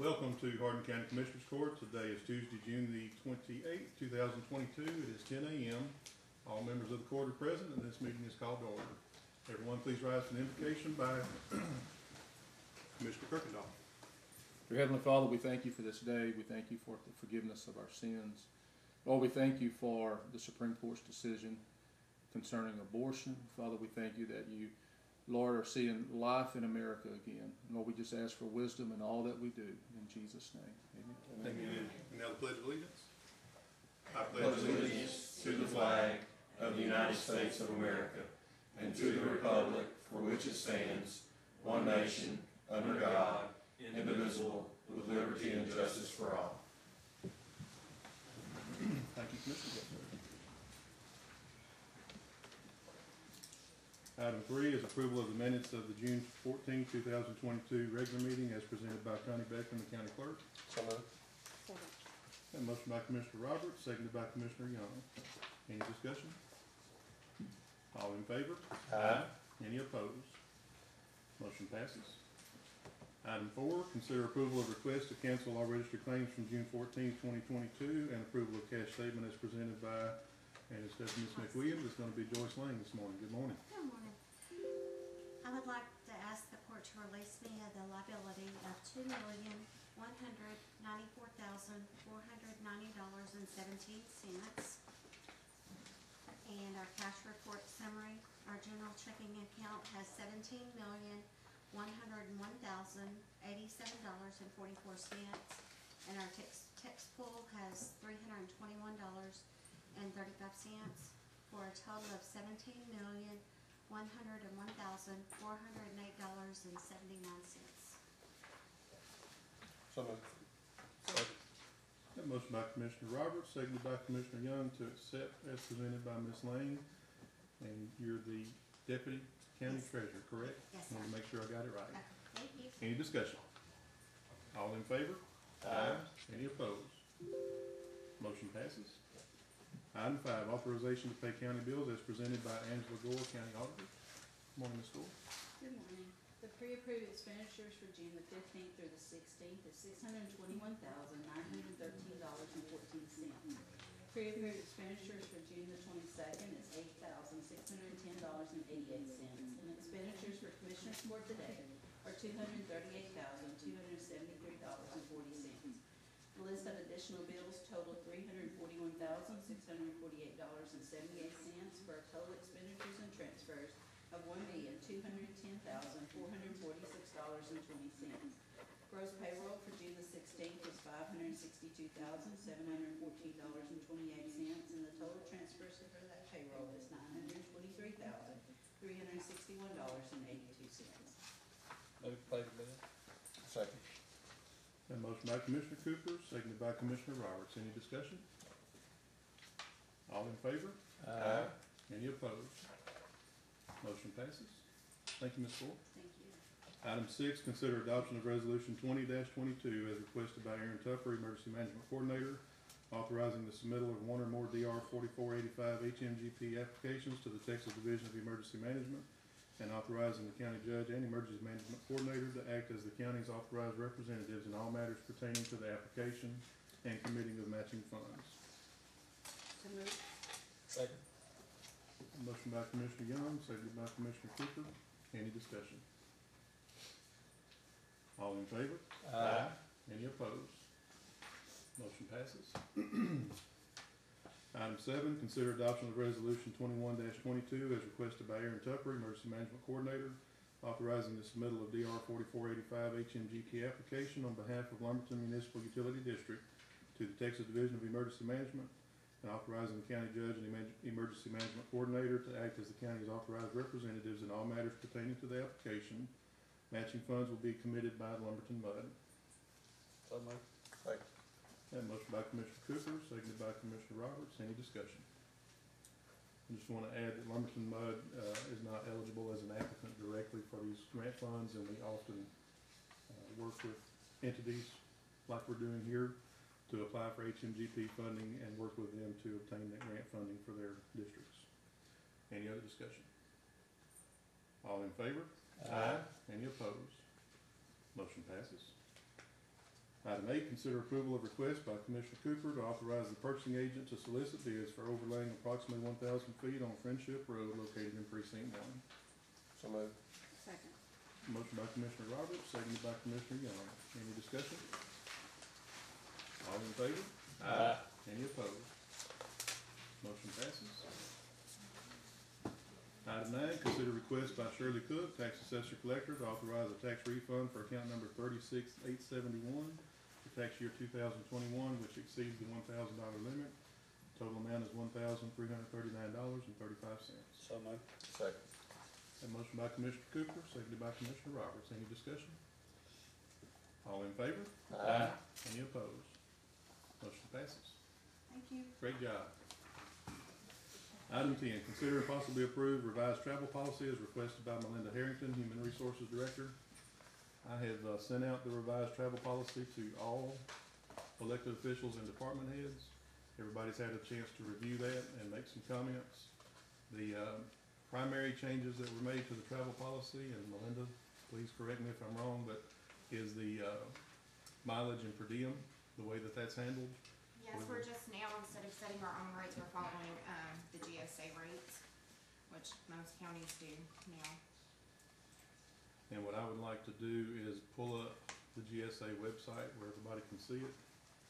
Welcome to Hardin County Commissioners Court. Today is Tuesday, June the 28th, 2022. It is 10 a.m. All members of the court are present and this meeting is called to order. Everyone please rise for an invocation by Commissioner Kirkendall. Dear Heavenly Father, we thank you for this day. We thank you for the forgiveness of our sins. Lord, we thank you for the Supreme Court's decision concerning abortion. Father, we thank you that you, Lord, are seeing life in America again. Lord, we just ask for wisdom in all that we do. In Jesus' name, amen. Amen. And now the Pledge of Allegiance. I pledge allegiance to the flag of the United States of America and to the republic for which it stands, one nation, under God, indivisible, with liberty and justice for all. Thank you, Commissioner. Item 3 is approval of the minutes of the June 14, 2022 regular meeting as presented by Connie Becker and the County Clerk. So moved. A motion by Commissioner Roberts, seconded by Commissioner Young. Any discussion? All in favor? Aye. Any opposed? Motion passes. Item 4, consider approval of request to cancel all registered claims from June 14, 2022 and approval of cash statement as presented by, and instead of Ms. McWilliams, it's going to be Joyce Lang this morning. Good morning. Good morning. I would like to ask the court to release me of the liability of $2,194,490.17. And our cash report summary, our general checking account has $17,101,087.44, and our text pool has $321.35 for a total of $17,101,408.79. So moved. That motion by Commissioner Roberts, seconded by Commissioner Young to accept as presented by Ms. Lang. And you're the Deputy County Treasurer, correct? Yes, I want to make sure I got it right. Okay, thank you. Any discussion? All in favor? Aye. Any opposed? Motion passes. Item 5, authorization to pay county bills as presented by Angela Gore, County Auditor. Good morning, Ms. Gore. Good morning. The pre-approved expenditures for June the 15th through the 16th is $621,913.14. Pre-approved expenditures for June the 22nd is $8,610.88. And expenditures for Commissioners Court today are $238,273.40. The list of additional bills total $341,648.78 for a total expenditures and transfers of $1,210,446.20. Gross payroll for June the 16th is $562,714.28, and the total transfers for that payroll is $923,361.82. Move to pay the bill. Second. That motion by Commissioner Cooper, seconded by Commissioner Roberts. Any discussion? All in favor? Aye. Any opposed? Motion passes. Thank you, Ms. Gore. Thank you. Item 6, consider adoption of Resolution 20-22 as requested by Aaron Tupper, Emergency Management Coordinator, authorizing the submittal of one or more DR 4485 HMGP applications to the Texas Division of Emergency Management, and authorizing the county judge and emergency management coordinator to act as the county's authorized representatives in all matters pertaining to the application and committing of matching funds. So moved. Second. Motion by Commissioner Young, seconded by Commissioner Cooper. Any discussion? All in favor? Aye. Any opposed? Motion passes. Item 7, consider adoption of Resolution 21-22 as requested by Aaron Tupper, Emergency Management Coordinator, authorizing the submittal of DR 4485 HMGP application on behalf of Lumberton Municipal Utility District to the Texas Division of Emergency Management, and authorizing the county judge and emergency management coordinator to act as the county's authorized representatives in all matters pertaining to the application. Matching funds will be committed by Lumberton Mud. So moved. Second. That motion by Commissioner Cooper, seconded by Commissioner Roberts. Any discussion? I just want to add that Lumberton Mud is not eligible as an applicant directly for these grant funds, and we often work with entities like we're doing here to apply for HMGP funding and work with them to obtain that grant funding for their districts. Any other discussion? All in favor? Aye. Any opposed? Motion passes. Item 8, consider approval of request by Commissioner Cooper to authorize the purchasing agent to solicit bids for overlaying approximately 1,000 feet on Friendship Road located in Precinct 1. So moved. Second. Motion by Commissioner Roberts, seconded by Commissioner Young. Any discussion? All in favor? Aye. Any opposed? Motion passes. Item 9, consider request by Shirley Cook, tax assessor collector, to authorize a tax refund for account number 36871 for tax year 2021, which exceeds the $1,000 limit. Total amount is $1,339.35. So moved. Second. A motion by Commissioner Cooper, seconded by Commissioner Roberts. Any discussion? All in favor? Aye. Any opposed? Motion passes. Thank you. Great job. Item 10, consider and possibly approve revised travel policy as requested by Melinda Harrington, Human Resources Director. I have sent out the revised travel policy to all elected officials and department heads. Everybody's had a chance to review that and make some comments. The primary changes that were made to the travel policy, and Melinda, please correct me if I'm wrong, but is the mileage and per diem, the way that that's handled. Yes, we're just now, instead of setting our own rates, we're following, the GSA rates, which most counties do now. And what I would like to do is pull up the GSA website where everybody can see it.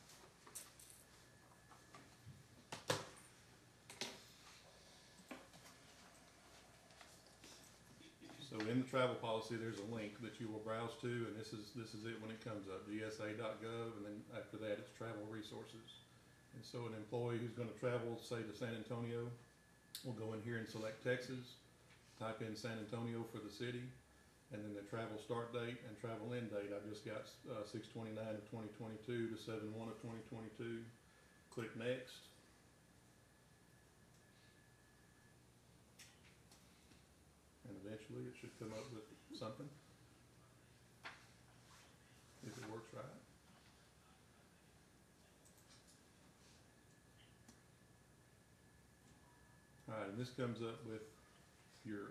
So in the travel policy, there's a link that you will browse to, and this is it when it comes up, gsa.gov, and then after that, it's travel resources. And so an employee who's gonna travel, say to San Antonio, will go in here and select Texas, type in San Antonio for the city, and then the travel start date and travel end date. I just got 6/29 of 2022 to 7/1 of 2022. Click next. And eventually it should come up with something, if it works right. Alright, and this comes up with your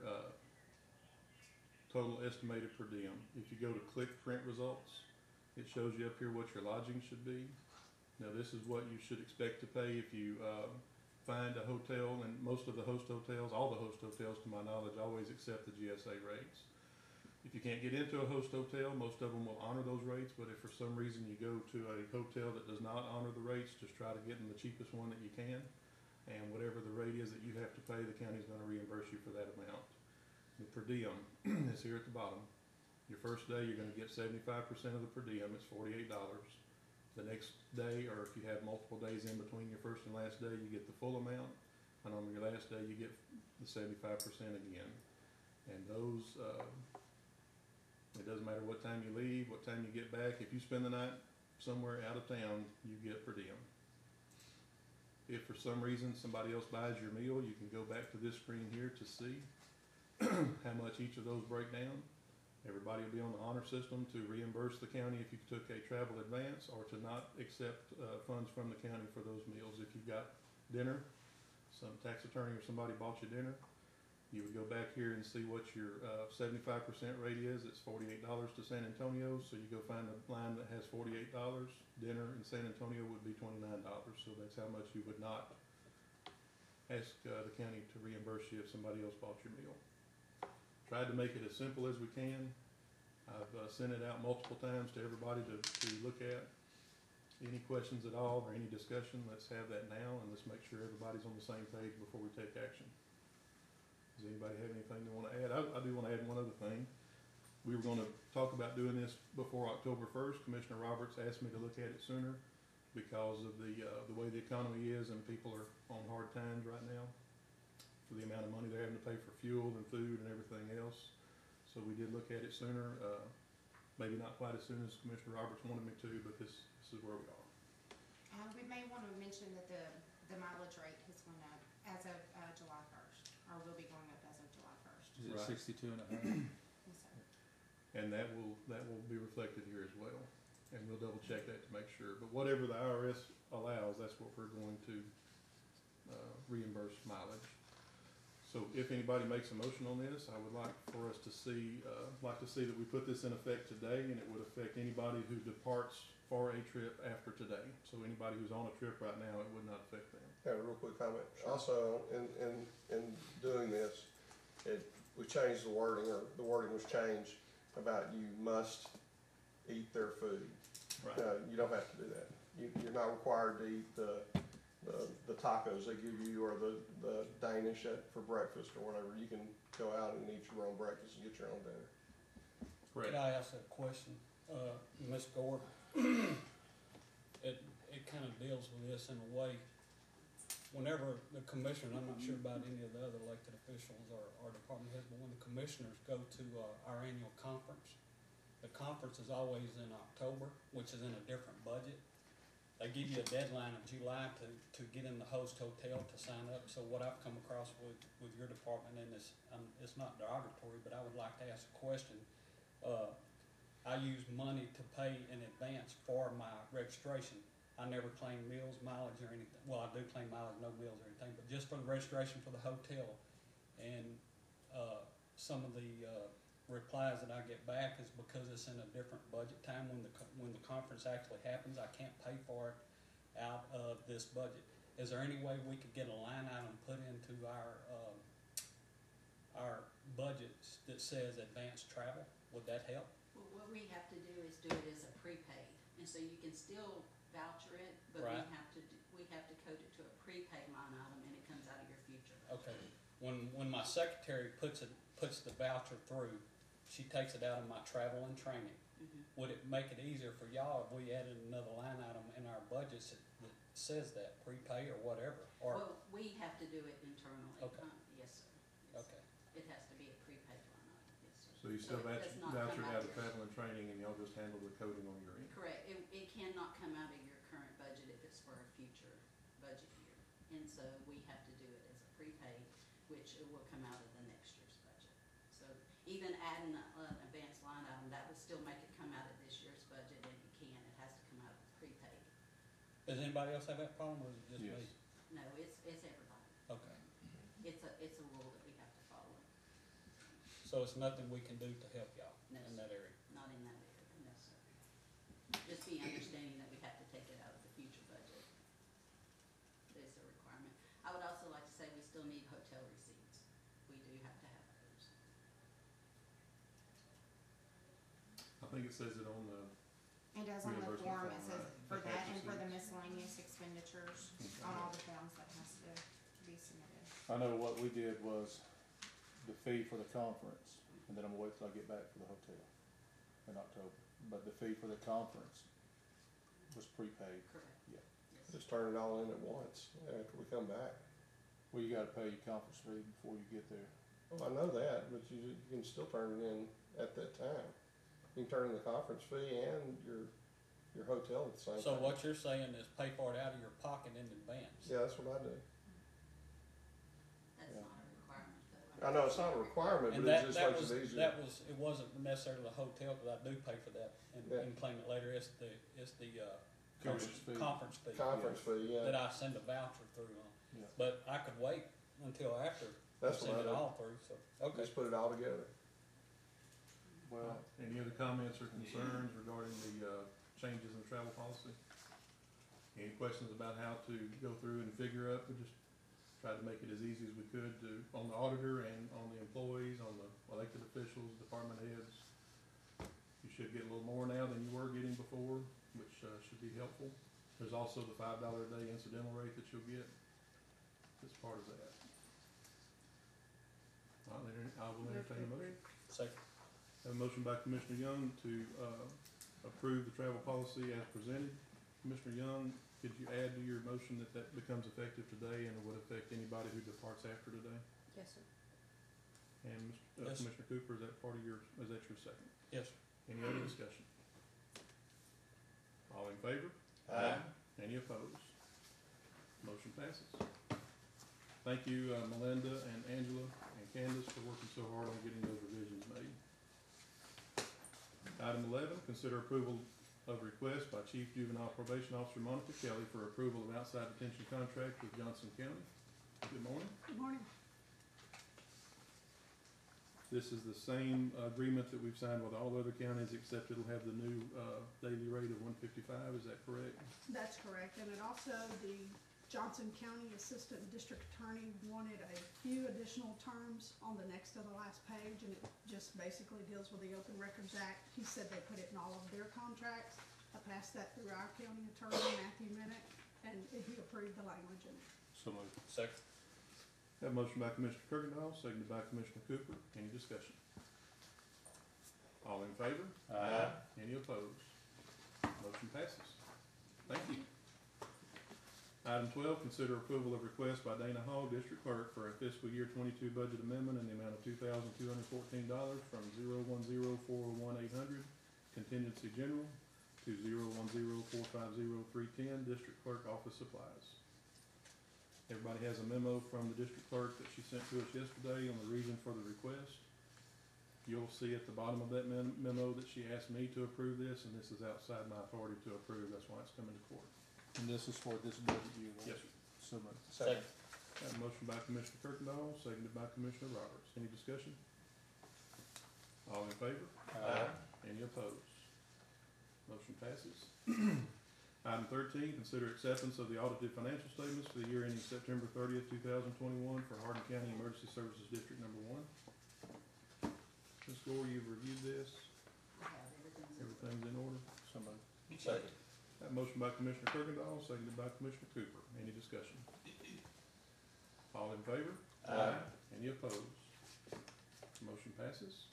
total estimated per diem. If you go to click print results, it shows you up here what your lodging should be. Now this is what you should expect to pay if you find a hotel, and most of the host hotels, all the host hotels to my knowledge, always accept the GSA rates. If you can't get into a host hotel, most of them will honor those rates, but if for some reason you go to a hotel that does not honor the rates, just try to get in the cheapest one that you can. And whatever the rate is that you have to pay, the county's gonna reimburse you for that amount. The per diem is here at the bottom. Your first day, you're gonna get 75% of the per diem, it's $48. The next day, or if you have multiple days in between your first and last day, you get the full amount. And on your last day, you get the 75% again. And those, it doesn't matter what time you leave, what time you get back. If you spend the night somewhere out of town, you get per diem. If for some reason somebody else buys your meal, you can go back to this screen here to see how much each of those break down. Everybody will be on the honor system to reimburse the county if you took a travel advance, or to not accept funds from the county for those meals. If you got dinner, some tax attorney or somebody bought you dinner, you would go back here and see what your 75% rate is. It's $48 to San Antonio, so you go find a line that has $48. Dinner in San Antonio would be $29, so that's how much you would not ask the county to reimburse you if somebody else bought your meal. Tried to make it as simple as we can. I've sent it out multiple times to everybody to look at. Any questions at all or any discussion, let's have that now, and let's make sure everybody's on the same page before we take action. Does anybody have anything they want to add? I do want to add one other thing. We were going to talk about doing this before October 1st. Commissioner Roberts asked me to look at it sooner because of the way the economy is, and people are on hard times right now for the amount of money they're having to pay for fuel and food and everything else. So we did look at it sooner. Maybe not quite as soon as Commissioner Roberts wanted me to, but this is where we are. We may want to mention that the mileage rate has gone up as of July 1st, or will be going up as of July 1st. Is it Right. 62 and a half? Yes, sir. And that will be reflected here as well. And we'll double check that to make sure. But whatever the IRS allows, that's what we're going to reimburse mileage. So if anybody makes a motion on this, I would like for us to see, that we put this in effect today, and it would affect anybody who departs for a trip after today. So anybody who's on a trip right now, it would not affect them. Have a real quick comment. Sure. Also, in doing this, we changed the wording, or the wording was changed about you must eat their food. Right. You don't have to do that. You're not required to eat the tacos they give you, or the Danish for breakfast or whatever. You can go out and eat your own breakfast and get your own dinner. Correct. Could I ask a question, Ms. Gore? It kind of deals with this in a way. Whenever the commissioner, I'm not sure about any of the other elected officials or department heads, but when the commissioners go to our annual conference, the conference is always in October, which is in a different budget. They give you a deadline of July to get in the host hotel to sign up. So what I've come across with your department, and it's not derogatory, but I would like to ask a question. I use money to pay in advance for my registration. I never claim meals, mileage, or anything. Well, I do claim mileage, no meals or anything, but just for the registration for the hotel. And some of the replies that I get back is because it's in a different budget time when the conference actually happens. I can't pay for it out of this budget. Is there any way we could get a line item put into our budgets that says advanced travel? Would that help? Well, what we have to do is do it as a prepaid, and so you can still voucher it, but Right. we have to code it to a prepaid line item, and it comes out of your future. Okay. When my secretary puts the voucher through, she takes it out of my travel and training. Mhm. Would it make it easier for y'all if we added another line item in our budgets that says that, prepay or whatever? Or, Well, we have to do it internally. Okay. Yes, sir. Yes, okay, sir. It has to be a prepaid line item, yes, sir. So you still it does not come voucher out of your- travel and training, and y'all just handle the coding on your end? Correct. It cannot come out of your current budget if it's for a future budget year. And so we have to do it as a prepaid, which it will come out of the next year's budget. So even adding an advanced line item, that will still make it come out of this year's budget, and it has to come out of the prepaid. does anybody else have that problem, or is it just me? Yes. No, it's everybody. Okay, It's a rule that we have to follow, so it's nothing we can do to help y'all No, in sir. that area? not in that area, no, sir. Just be understanding that we have to take it out of the future budget. There's a requirement. I would also like to say we still need hotel receipts. We do have to have those. I think it says it on the, It does on the Reimbursement form, form, it says right? for Okay, that and for the receipts. miscellaneous expenditures, on all the forms that has to be submitted. I know what we did was the fee for the conference, and then I'm gonna wait till I get back for the hotel in October. But the fee for the conference was prepaid. Correct. Yeah. Yes. Just turn it all in at once after we come back. Well, you gotta pay your conference fee before you get there. Well, I know that, but you can still turn it in at that time. You can turn in the conference fee and your hotel at the same time. So what you're saying is pay for it out of your pocket in advance? Yeah, that's what I do. That's Yeah. not a requirement, though. I know it's not a requirement, And but it just makes it easier. it wasn't necessarily the hotel, because I do pay for that Yeah. and claim it later. It's the Conference fee. conference fee Conference fee, that yeah. I send a voucher through on. Yeah. But I could wait until after I That's send what I it do. all through, so, okay. Just put it all together. Well, any other comments or concerns regarding the changes in travel policy? Any questions about how to go through and figure out? We just tried to make it as easy as we could on the auditor and on the employees, on the elected officials, department heads. You should get a little more now than you were getting before, which should be helpful. There's also the $5 a day incidental rate that you'll get as part of that. I will entertain a motion. Second. Have a motion by Commissioner Young to approve the travel policy as presented. Commissioner Young, could you add to your motion that becomes effective today and it would affect anybody who departs after today? Yes, sir. And Yes. Commissioner Cooper, is that your second? Yes, sir. Any other discussion? All in favor? Aye. Any opposed? Motion passes. Thank you, Melinda and Angela and Candace for working so hard on getting those revisions made. Item 11, consider approval of request by Chief Juvenile Probation Officer Monica Kelly for approval of outside detention contract with Johnson County. Good morning. Good morning. This is the same agreement that we've signed with all other counties, except it'll have the new, daily rate of $155, is that correct? That's correct, and it also, the Johnson County Assistant District Attorney wanted a few additional terms on the next to the last page, and it just basically deals with the Open Records Act. He said they put it in all of their contracts. I passed that through our county attorney, Matthew Minnick, and he approved the language in it. So moved. Second. Have a motion by Commissioner Kirkendall, seconded by Commissioner Cooper. Any discussion? All in favor? Aye. Any opposed? Motion passes. Thank you. Item 12, consider approval of request by Dana Hogg, District Clerk, for a fiscal year 22 budget amendment in the amount of $2,214 from 010401800 contingency general to 010450310 District Clerk Office Supplies. Everybody has a memo from the District Clerk that she sent to us yesterday on the reason for the request. You'll see at the bottom of that memo that she asked me to approve this, and this is outside my authority to approve. That's why it's coming to court. And this is for this budget year, right? Yes, sir. So moved. Second. Got a motion by Commissioner Kirkendall, seconded by Commissioner Roberts. Any discussion? All in favor? Aye. Any opposed? Motion passes. Item 13, consider acceptance of the audited financial statements for the year ending September 30th, 2021 for Hardin County Emergency Services District Number 1. Ms. Gore, you've reviewed this. Yeah, Everything's in order. So moved. Second. That motion by Commissioner Kirkendall, seconded by Commissioner Cooper. Any discussion? All in favor? Aye. Any opposed? Motion passes.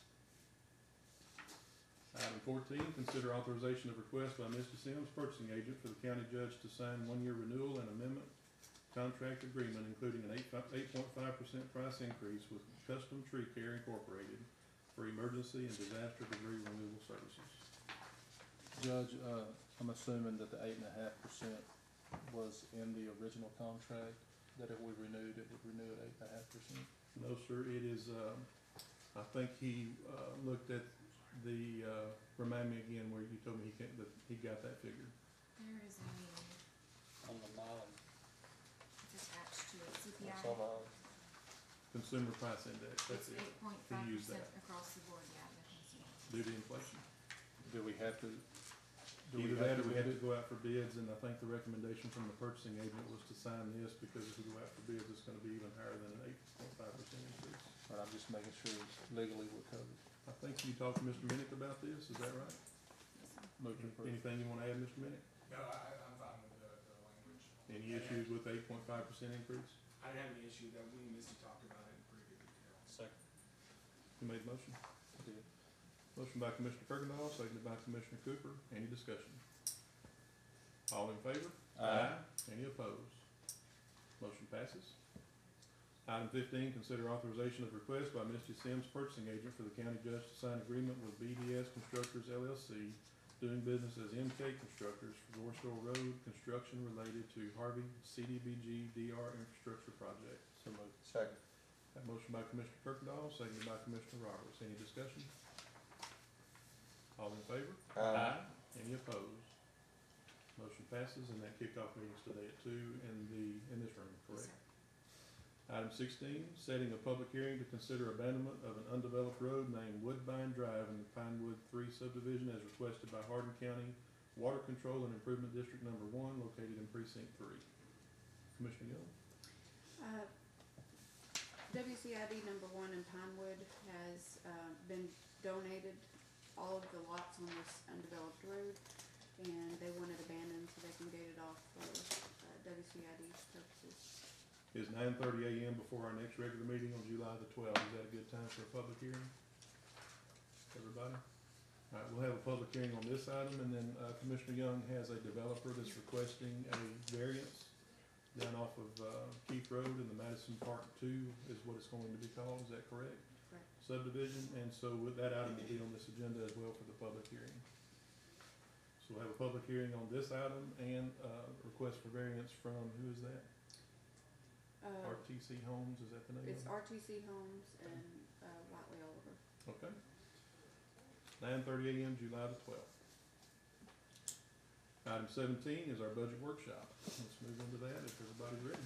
Item 14, consider authorization of request by Misty Sims, purchasing agent, for the county judge to sign 1-year renewal and amendment contract agreement, including an 8.5% price increase with Custom Tree Care Incorporated for emergency and disaster debris removal services. Judge, I'm assuming that the 8.5% was in the original contract, that if we renewed, it would renew at 8.5%? No, sir, it is, I think he, looked at the, remind me again where you told me that he got that figure. There is a, On the mileage. it's attached to it, That's CPI. on our, Consumer Price Index, that's It's it, 8.5% He used that. across the board, yeah, definitely. due to inflation. Do we have to? Either that or we have to go out for bids, and I think the recommendation from the purchasing agent was to sign this, because if we go out for bids, it's gonna be even higher than an 8.5% increase. But I'm just making sure legally we're covered. I think you talked to Mr. Minnick about this, is that right? Move to approve. Anything you wanna add, Mr. Minnick? No, I'm fine with the language. Any issues with the 8.5% increase? I didn't have any issue that we and Misty talked about it in pretty good detail. Second. Who made the motion? I did. Motion by Commissioner Kirkendall, seconded by Commissioner Cooper. Any discussion? All in favor? Aye. Any opposed? Motion passes. Item 15, consider authorization of request by Misty Sims, purchasing agent, for the county judge to sign agreement with BDS Constructors LLC, doing business as MK Constructors for Gorstall Road construction related to Harvey CDBG DR infrastructure project. So moved. second. That motion by Commissioner Kirkendall, seconded by Commissioner Roberts. Any discussion? All in favor? Any opposed? Motion passes, and that kicked off meetings today at 2 in this room, correct? Item 16, setting a public hearing to consider abandonment of an undeveloped road named Woodbine Drive in the Pinewood 3 subdivision as requested by Hardin County Water Control and Improvement District Number 1, located in Precinct 3. Commissioner Young? WCID number 1 in Pinewood has been donated all of the lots on this undeveloped road, and they want it abandoned so they can get it off for WCID's purposes. Is 9:30 a.m. before our next regular meeting on July the 12th. Is that a good time for a public hearing? Everybody? All right, we'll have a public hearing on this item, and then Commissioner Young has a developer that's requesting a variance down off of Keith Road in the Madison Park 2 is what it's going to be called. Is that correct? Correct. Subdivision, and so with that item will be on this agenda as well for the public hearing. So we'll have a public hearing on this item and request for variance from, who is that? RTC Homes, is that the name of it? It's RTC Homes and Whiteley Oliver. Okay. 9:30 a.m., July the 12th. Item 17 is our budget workshop. Let's move into that if everybody's ready.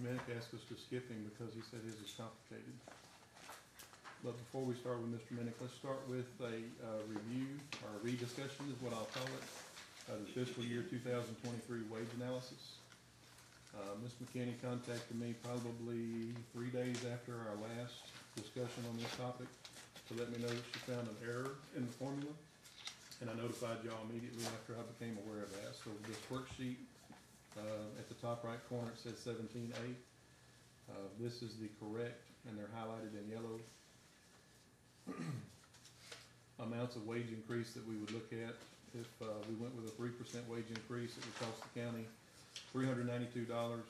Minnick asked us to skip him because he said his is complicated. But before we start with Mr. Minnick, let's start with a review, or rediscussion is what I'll call it, of the fiscal year 2023 wage analysis. Ms. McKinney contacted me probably 3 days after our last discussion on this topic to let me know that she found an error in the formula, and I notified y'all immediately after I became aware of that. So this worksheet, at the top right corner, it says 17A. This is the correct, and they're highlighted in yellow, amounts of wage increase that we would look at if we went with a 3% wage increase. It would cost the county $392,000,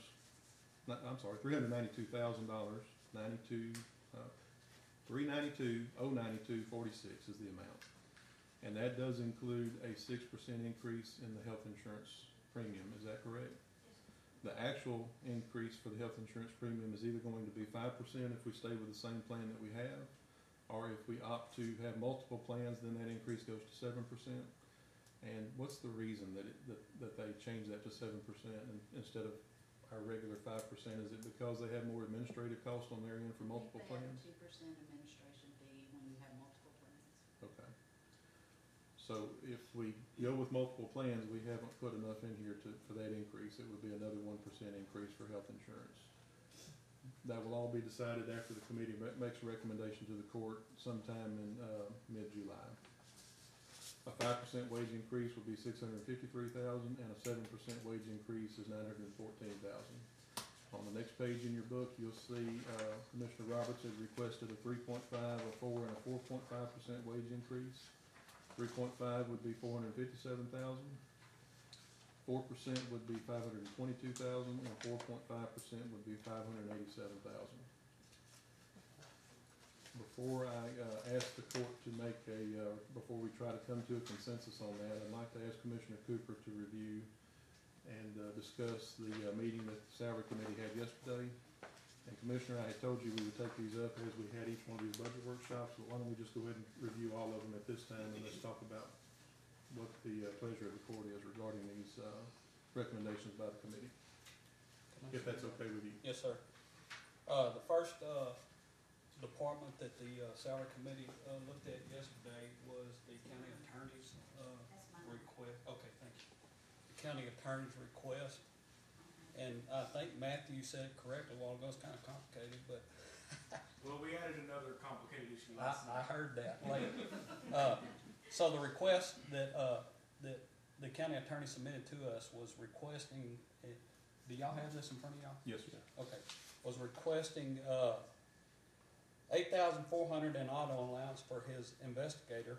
$392,092.46 is the amount, and that does include a 6% increase in the health insurance premium. Is that correct? The actual increase for the health insurance premium is either going to be 5% if we stay with the same plan that we have, or if we opt to have multiple plans, then that increase goes to 7%. And what's the reason that they changed that to 7% instead of our regular 5%? Is it because they have more administrative costs on their end for multiple plans? They have a 2% administration fee when you have multiple plans. Okay. So if we go with multiple plans, we haven't put enough in here for that increase. It would be another 1% increase for health insurance. That will all be decided after the committee makes a recommendation to the court sometime in mid-July. A 5% wage increase would be $653,000, and a 7% wage increase is $914,000. On the next page in your book, you'll see Commissioner Roberts has requested a 3.5, a 4, and a 4.5% wage increase. 3.5 would be $457,000. 4% would be $522,000, and 4.5% would be $587,000. Before I ask the court to make before we try to come to a consensus on that, I'd like to ask Commissioner Cooper to review and discuss the meeting that the salary committee had yesterday. And Commissioner, I had told you we would take these up as we had each one of these budget workshops, but why don't we just go ahead and review all of them at this time, and let's talk about what the pleasure of the court is regarding these recommendations by the committee, if that's okay with you. Yes, sir. The first department that the salary committee looked at yesterday was the county attorney's That's mine. request. Okay, thank you. The county attorney's request, and I think Matthew said it correctly a while ago. It's kind of complicated, but Well, we added another complicated issue I last night. heard that later. So the request that the county attorney submitted to us was requesting. Do y'all have this in front of y'all? Yes, sir. Okay, was requesting $8,400 in auto allowance for his investigator.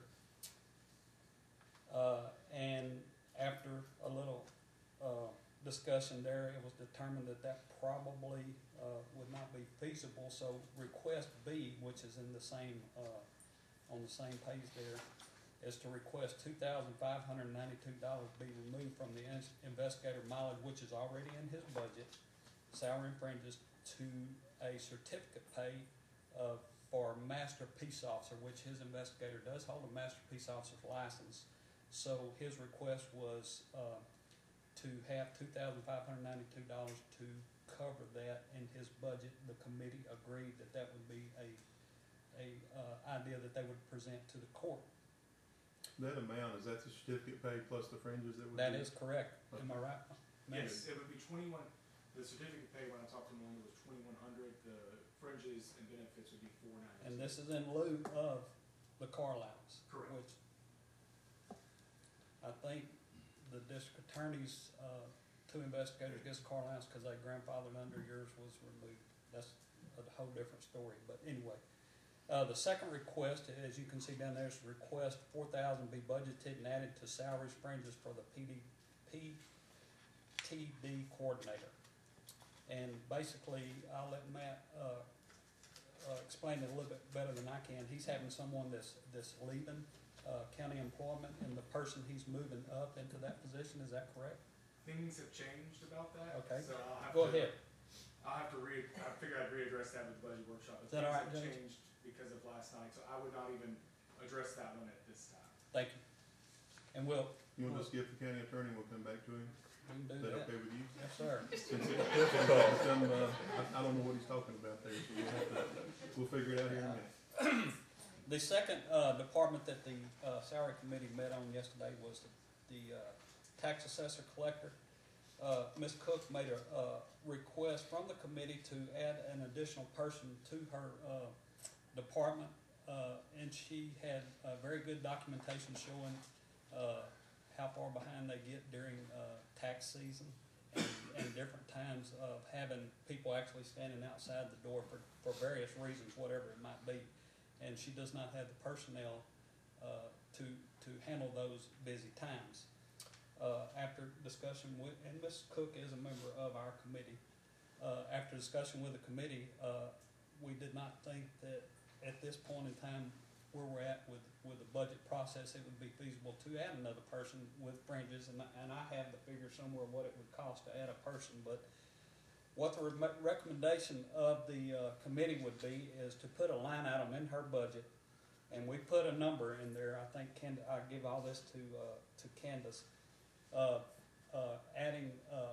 And after a little discussion there, it was determined that that probably would not be feasible. So request B, which is in the same on the same page there, is to request $2,592 be removed from the investigator mileage, which is already in his budget, salary and fringes, to a certificate pay for master peace officer, which his investigator does hold a master peace officer's license. So his request was to have $2,592 to cover that in his budget. The committee agreed that that would be a idea that they would present to the court. That amount, is that the certificate pay plus the fringes that would That be? is correct. Am I right? Yes, it would be 21, the certificate pay when I talked to Melinda was 2,100, the fringes and benefits would be 490. And this is in lieu of the car allowance. Correct. Which I think the district attorney's, two investigators gets car allowance because they grandfathered under, yours was removed. That's a whole different story, but anyway. The second request, as you can see down there, is request $4,000 be budgeted and added to salaries fringes for the PTD coordinator. And basically, I'll let Matt explain it a little bit better than I can. He's having someone that's leaving county employment, and the person he's moving up into that position. Is that correct? Things have changed about that. Okay. So I'll have Go to, ahead. I'll have to I figured I'd readdress that with the budget workshop. But Is that all right, things have James? changed because of last night, so I would not even address that one at this time. Thank you. And we'll You want to skip the county attorney, we'll come back to him? We can do Is that that. okay with you? Yes, sir. Since I don't know what he's talking about there, so we'll figure it out here in a minute. The second department that the salary committee met on yesterday was the tax assessor collector. Ms. Cook made a request from the committee to add an additional person to her department, and she had very good documentation showing how far behind they get during tax season and different times of having people actually standing outside the door for various reasons, whatever it might be. And she does not have the personnel to handle those busy times. After discussion with, and Ms. Cook is a member of our committee, after discussion with the committee, we did not think that at this point in time where we're at with the budget process, it would be feasible to add another person with fringes, and I have the figure somewhere what it would cost to add a person, but what the recommendation of the committee would be is to put a line item in her budget, and we put a number in there. I think I give all this to Candace, adding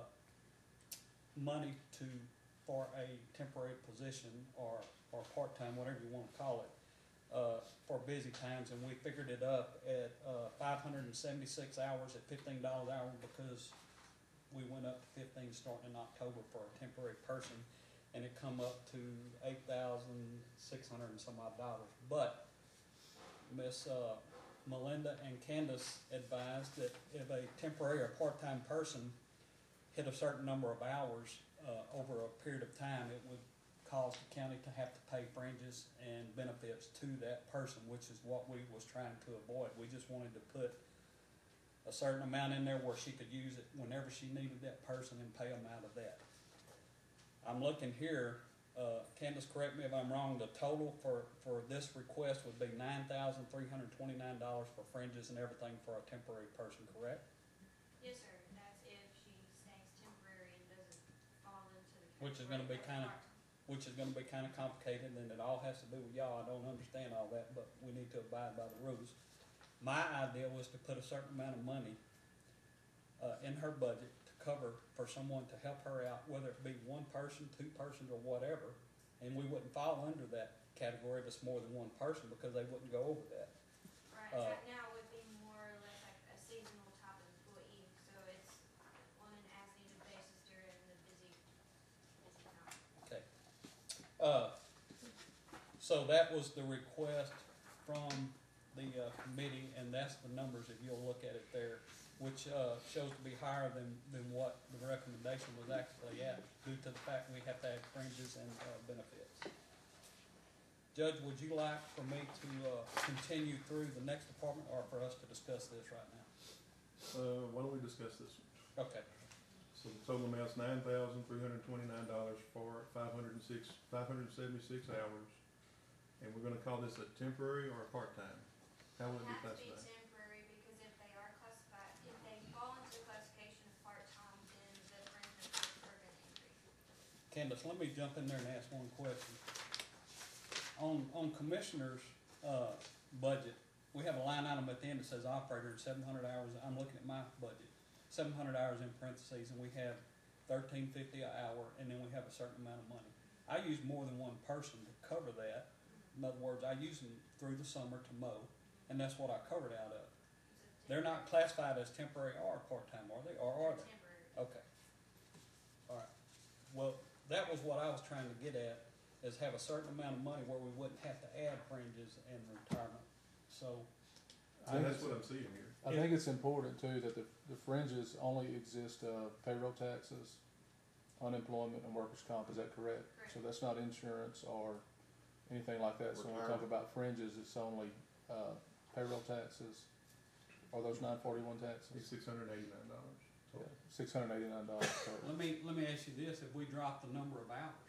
money for a temporary position or part-time, whatever you want to call it, for busy times, and we figured it up at 576 hours at $15 an hour because we went up to 15 starting in October for a temporary person, and it come up to $8,600 and some odd dollars. But Miss Melinda and Candace advised that if a temporary or part-time person hit a certain number of hours over a period of time, it would cause the county to have to pay fringes and benefits to that person, which is what we was trying to avoid. We just wanted to put a certain amount in there where she could use it whenever she needed that person and pay them out of that. I'm looking here, Candace, correct me if I'm wrong, the total for this request would be $9,329 for fringes and everything for a temporary person, correct? Yes, sir. That's if she stays temporary and doesn't fall into the Which is gonna be category kind of complicated, and it all has to do with y'all. I don't understand all that, but we need to abide by the rules. My idea was to put a certain amount of money in her budget to cover for someone to help her out, whether it be one person, two persons, or whatever, and we wouldn't fall under that category if it's more than one person because they wouldn't go over that. Right. Right now it would be more or less like a seasonal type of employee, so it's on an as-needed basis during the busy time. Okay. So that was the request from the committee, and that's the numbers if you'll look at it there, which shows to be higher than what the recommendation was actually at, due to the fact we have to add fringes and benefits. Judge, would you like for me to continue through the next department, or for us to discuss this right now? Why don't we discuss this one? Okay. So the total amount's $9,329 for 576 hours. And we're gonna call this a temporary or a part-time? How would it be It has to be classified? temporary because if they are classified, if they fall into the classification of part-time, then the fringe benefits are gonna increase. Candace, let me jump in there and ask one question. On commissioners' budget, we have a line item at the end that says operator and 700 hours. I'm looking at my budget, 700 hours in parentheses, and we have $13.50 an hour, and then we have a certain amount of money. I use more than one person to cover that. In other words, I use them through the summer to mow, and that's what I covered out of. They're not classified as temporary or part-time, are they? Or are they? Temporary. Okay. All right. Well, that was what I was trying to get at, is have a certain amount of money where we wouldn't have to add fringes and retirement. So, So that's what I'm seeing here. I think it's important too that the fringes only exist payroll taxes, unemployment, and workers' comp. Is that correct? Correct. So that's not insurance or anything like that. So when we talk about fringes, it's only payroll taxes or those 941 taxes. It's $689. Yeah, $689. let me ask you this: if we drop the number of hours,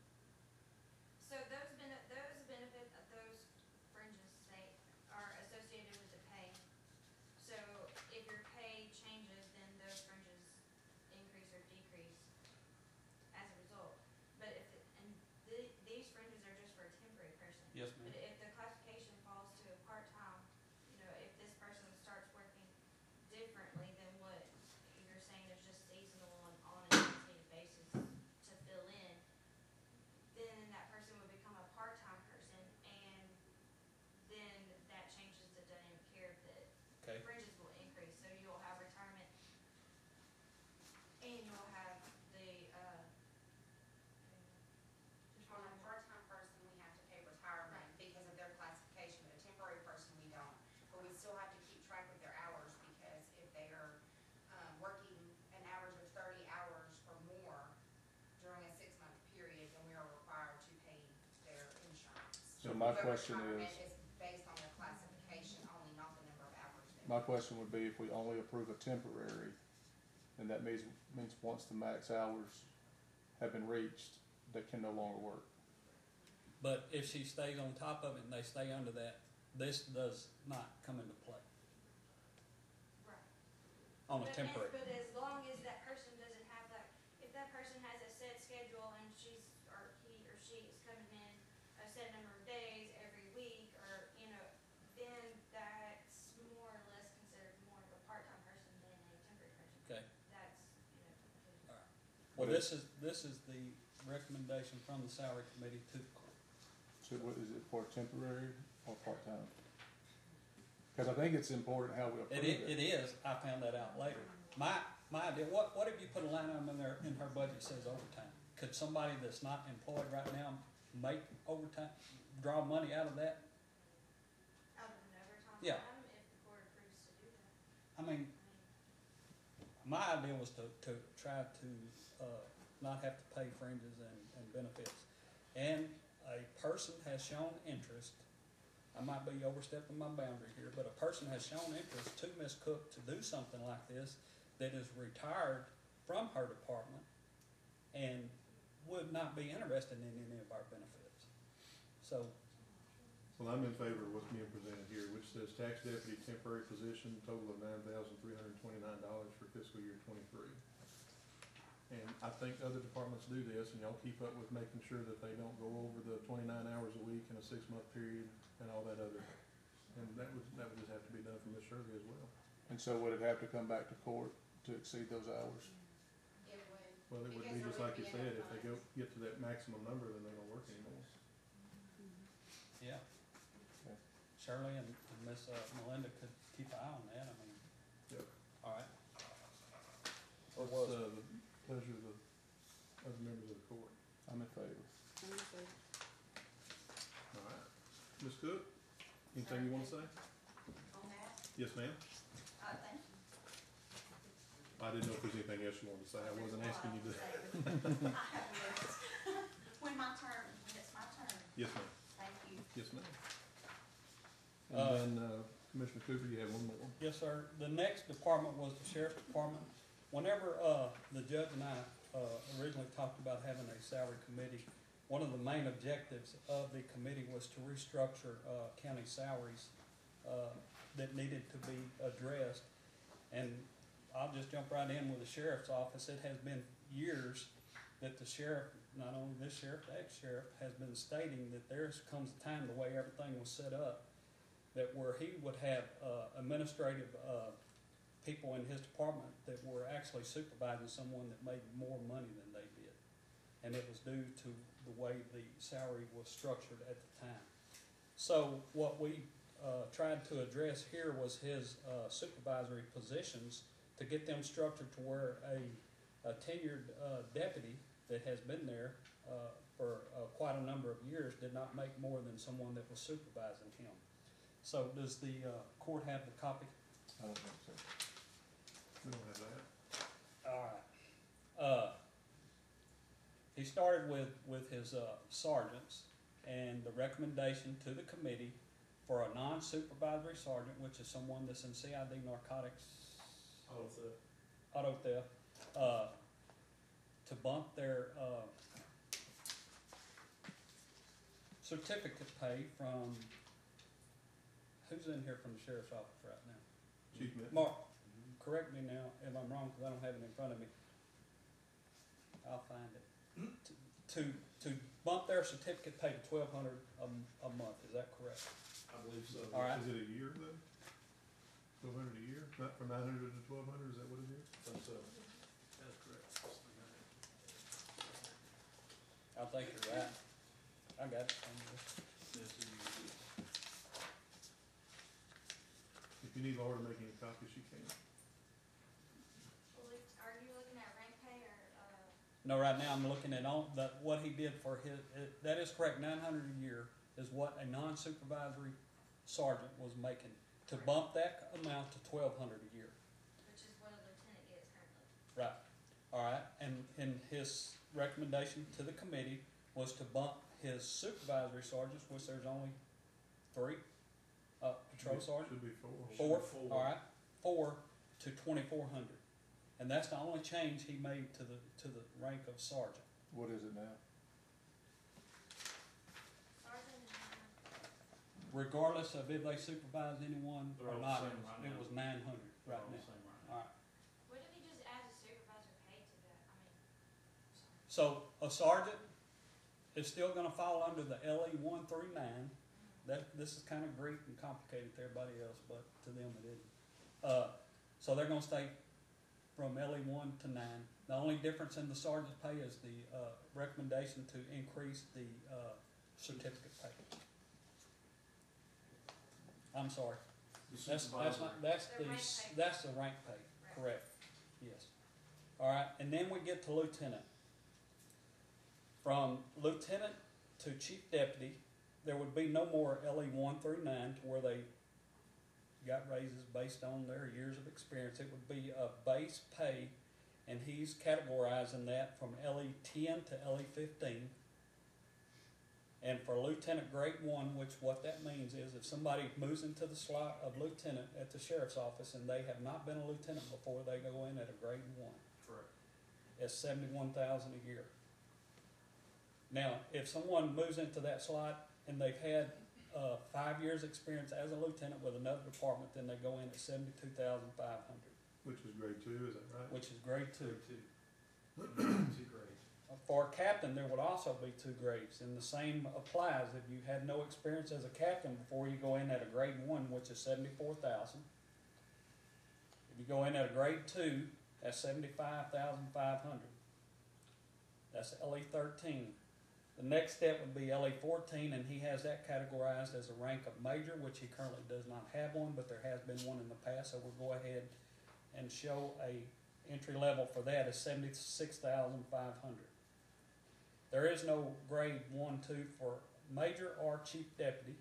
So those benefits of those fringes are associated with the pay. So if your pay changes, then those fringes increase or decrease as a result. But these fringes are just for a temporary person. yes, But ma'am. if the classification falls to a part-time, if this person starts working different my The question retirement is, based on their classification only, not the number of hours. my question would be if we only approve a temporary, then that means once the max hours have been reached, they can no longer work. But if she stays on top of it and they stay under that, this does not come into play Right. on a temporary. But as long as that person doesn't have that, if that person has a set schedule and she's, or he or she is coming in a set number of days every week, or, you know, then that's more or less considered more of a part-time person than a temporary person. Okay. That's, you know. Well, this is the recommendation from the salary committee to the court. So what, is it for temporary or part-time? Cause I think it's important how we approve it. It is, I found that out later. My idea, what if you put a line item in there, in her budget says overtime? Could somebody that's not employed right now make overtime, draw money out of that? Out of an overtime Yeah. item, if the court approves to do that. I mean, my idea was to try to, not have to pay fringes and benefits. And a person has shown interest, I might be overstepping my boundary here, but a person has shown interest to Ms. Cook to do something like this that is retired from her department and would not be interested in any of our benefits. So, Well, I'm in favor of what's being presented here, which says tax deputy temporary position, total of $9,329 for fiscal year '23. And I think other departments do this, and y'all keep up with making sure that they don't go over the 29 hours a week in a 6-month period and all that other. And that would just have to be done from Ms. Shirley as well. And so would it have to come back to court to exceed those hours? It would. Well, it would be just like you said, if they get to that maximum number, then they don't work anymore. yeah. Okay. Shirley and Miss Melinda could keep an eye on that, I mean. Yep. All right. Or What's was, the pleasure of the other members of the court? I'm in favor. All right. Ms. Cook, anything you wanna say? On that, Yes, ma'am? thank you. I didn't know if there's anything else you wanted to say. I wasn't asking you to. I have a list. When it's my turn, Yes, ma'am. thank you. Yes, ma'am. And then, Commissioner Cooper, you have one more. Yes, sir. The next department was the sheriff's department. Whenever, the judge and I, originally talked about having a salary committee, one of the main objectives of the committee was to restructure, county salaries, that needed to be addressed. And I'll just jump right in with the sheriff's office. It has been years that the sheriff, not only this sheriff, the ex-sheriff, has been stating that there comes a time, the way everything was set up, that where he would have administrative people in his department that were actually supervising someone that made more money than they did. And it was due to the way the salary was structured at the time. So what we tried to address here was his supervisory positions, to get them structured to where a tenured deputy that has been there for quite a number of years did not make more than someone that was supervising him. So does the court have the copy? I don't think so. We don't have that. All right. He started with his sergeants, and the recommendation to the committee for a non-supervisory sergeant, which is someone that's in CID narcotics, auto theft, to bump their certificate pay from, who's in here from the sheriff's office right now? Chief Mitchell. Mark, correct me now if I'm wrong, because I don't have it in front of me. I'll find it. To bump their certificate pay to $1,200 a month, is that correct? I believe so. All right. Is it a year though? 1,200 a year? Not from 900 to 1,200, is that what it is? That's correct. I think you're right. I got it. If you need Laura to make any copies, she can. Well, are you looking at rank pay or, No, right now I'm looking at what he did for his, that is correct, $900 a year is what a non-supervisory sergeant was making. To bump that amount to $1,200 a year. which is what a lieutenant gets currently? Right. All right, and his recommendation to the committee was to bump his supervisory sergeants, which there's only 3, patrol sergeant, Should be 4. 4, Four. all right, 4 to 2,400. And that's the only change he made to the rank of sergeant. What is it now? Sergeant is Regardless of if they supervise anyone They're or all the not, same right it now. was 900 right now. All right. what if he just adds a supervisor pay to that? I mean, So a sergeant is still gonna fall under the LE 1 through 9. This is kind of Greek and complicated to everybody else, but to them it isn't. So they're gonna stay from LE 1 to 9. The only difference in the sergeant's pay is the, recommendation to increase the, certificate pay. I'm sorry. That's the rank pay, correct, yes. All right, and then we get to lieutenant. From lieutenant to chief deputy, there would be no more LE 1 through 9 to where they got raises based on their years of experience. It would be a base pay, and he's categorizing that from LE 10 to LE 15. And for lieutenant grade 1, which what that means is if somebody moves into the slot of lieutenant at the sheriff's office and they have not been a lieutenant before, they go in at a grade 1. Correct. It's $71,000 a year. Now, if someone moves into that slot and they've had 5 years experience as a lieutenant with another department, then they go in at $72,500, Which is grade 2, is that right? which is grade 2. Two grades. For a captain, there would also be 2 grades, and the same applies. If you had no experience as a captain before, you go in at a grade 1, which is $74,000. If you go in at a grade 2, that's $75,500. That's LE 13. The next step would be LE 14, and he has that categorized as a rank of major, which he currently does not have one, but there has been one in the past, so we'll go ahead and show a entry level for that is $76,500. There is no grade 1, 2 for major or chief deputy.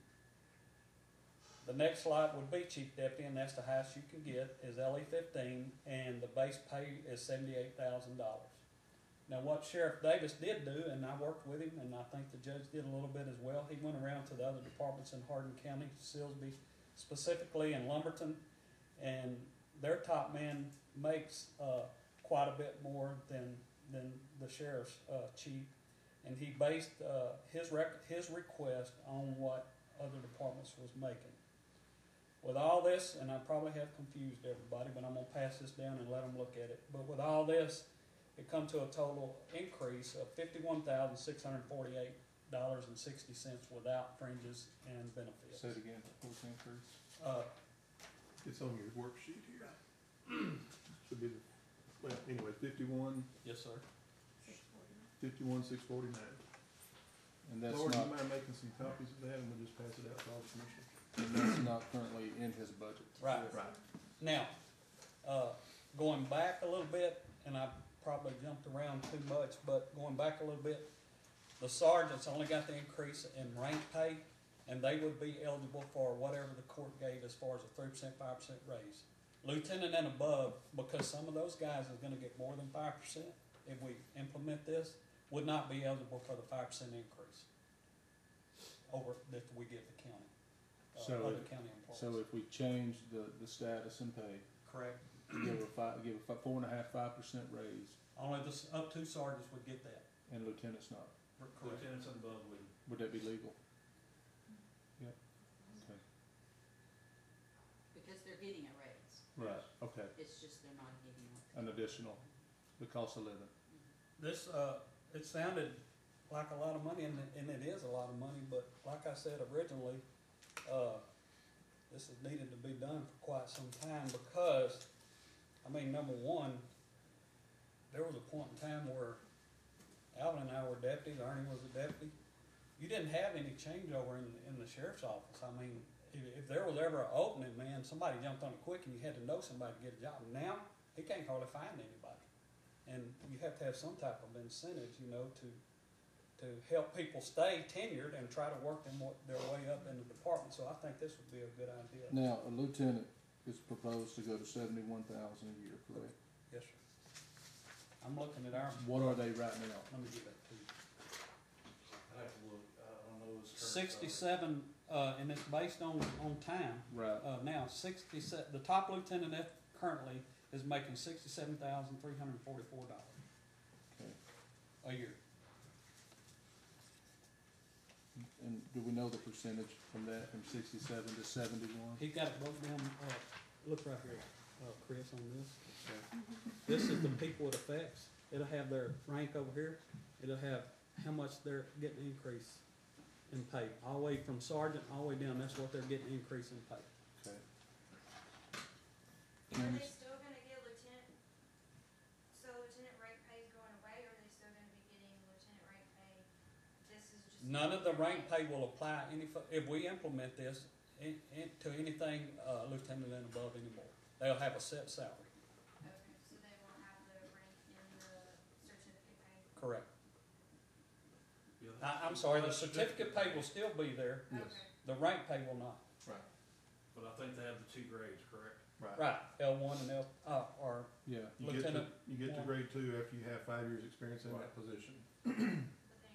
The next slide would be chief deputy, and that's the highest you can get, is LE 15, and the base pay is $78,000. Now, what Sheriff Davis did do, and I worked with him, and I think the judge did a little bit as well, he went around to the other departments in Hardin County, Silsbee, specifically in Lumberton, and their top man makes quite a bit more than the sheriff's chief, and he based his request on what other departments was making. With all this, and I probably have confused everybody, but I'm gonna pass this down and let them look at it. But with all this, it comes to a total increase of $51,648.60 without fringes and benefits. Say it again, what was the increase? It's on your worksheet here. Should be, well, anyway, 51, Yes, sir. 649. And that's Lord, you not, mind making some copies of that, and we'll just pass it out to all the commissioners? and that's not currently in his budget. Right. Now, going back a little bit, and I probably jumped around too much, but going back a little bit, the sergeants only got the increase in rank pay, and they would be eligible for whatever the court gave as far as a 3%, 5% raise. Lieutenant and above, because some of those guys is gonna get more than 5%, if we implement this, would not be eligible for the 5% increase over that we give the county, So other if- county employees. So if we change the status and pay, Correct. give a 4.5%, 5% raise, Only the up to sergeants would get that. and lieutenant's not, Correct. Lieutenants and above would. would that be legal? Yep, okay. Because they're getting a raise, Right, okay, it's just they're not getting an additional, the cost of living. This, it sounded like a lot of money, and it is a lot of money, but like I said originally, this has needed to be done for quite some time because, I mean, number one, there was a point in time where Alvin and I were deputies, Ernie was a deputy. You didn't have any changeover in the sheriff's office. I mean, if there was ever an opening, man, somebody jumped on it quick and you had to know somebody to get a job. Now, he can't hardly find anybody. And you have to have some type of incentives, you know, to help people stay tenured and try to work their way up in the department. So I think this would be a good idea. Now, a lieutenant is proposed to go to $71,000 a year, correct? Yes, sir. I'm looking at our, What are they right now? let me get that to you. 67, and it's based on time. Right. Now, the top lieutenant currently is making $67,344 Okay. a year. And do we know the percentage from that, from 67 to 71? He got it broke down, look right here, Chris, on this. Okay. This is the people it affects. It'll have their rank over here. It'll have how much they're getting increase in pay. All the way from sergeant, all the way down, that's what they're getting increase in pay. Okay. Are they still gonna get lieutenant, so lieutenant rank pay is going away, or are they still gonna be getting lieutenant rank pay? This is just. None of the rank pay will apply if we implement this to anything lieutenant and above anymore. They'll have a set salary. Okay, so they won't have the rank in the certificate pay? Correct. I'm sorry, the certificate pay will still be there. Yes. Okay. The rank pay will not. Right. But I think they have the 2 grades, correct? Right, L1 and or Yeah. You get to, lieutenant. you get to grade 2 after you have 5 years' experience in that position. But then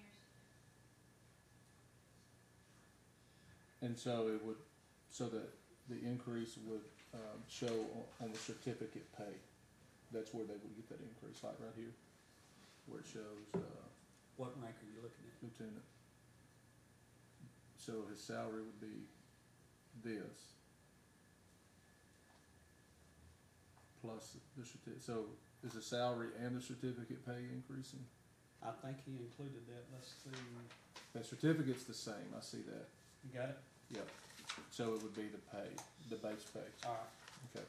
And so it would, so that the increase would show on the certificate pay. That's where they would get that increase, like right here, where it shows What rank are you looking at? lieutenant. So his salary would be this, plus the certificate. So is the salary and the certificate pay increasing? I think he included that. Let's see. The certificate's the same, I see that. You got it? Yep. So it would be the pay, the base pay. All right. Okay.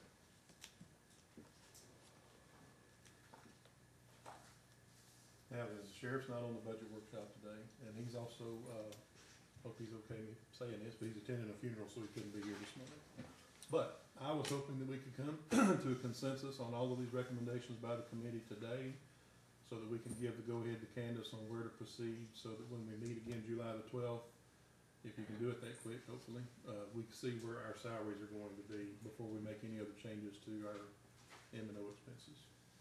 Now, the sheriff's not on the budget workshop today, and he's also, hope he's okay me saying this, but he's attending a funeral, so he couldn't be here this morning. But I was hoping that we could come to a consensus on all of these recommendations by the committee today, so that we can give the go-ahead to Candace on where to proceed, so that when we meet again July the 12th, if you can do it that quick, hopefully, we can see where our salaries are going to be before we make any other changes to our M&O expenses.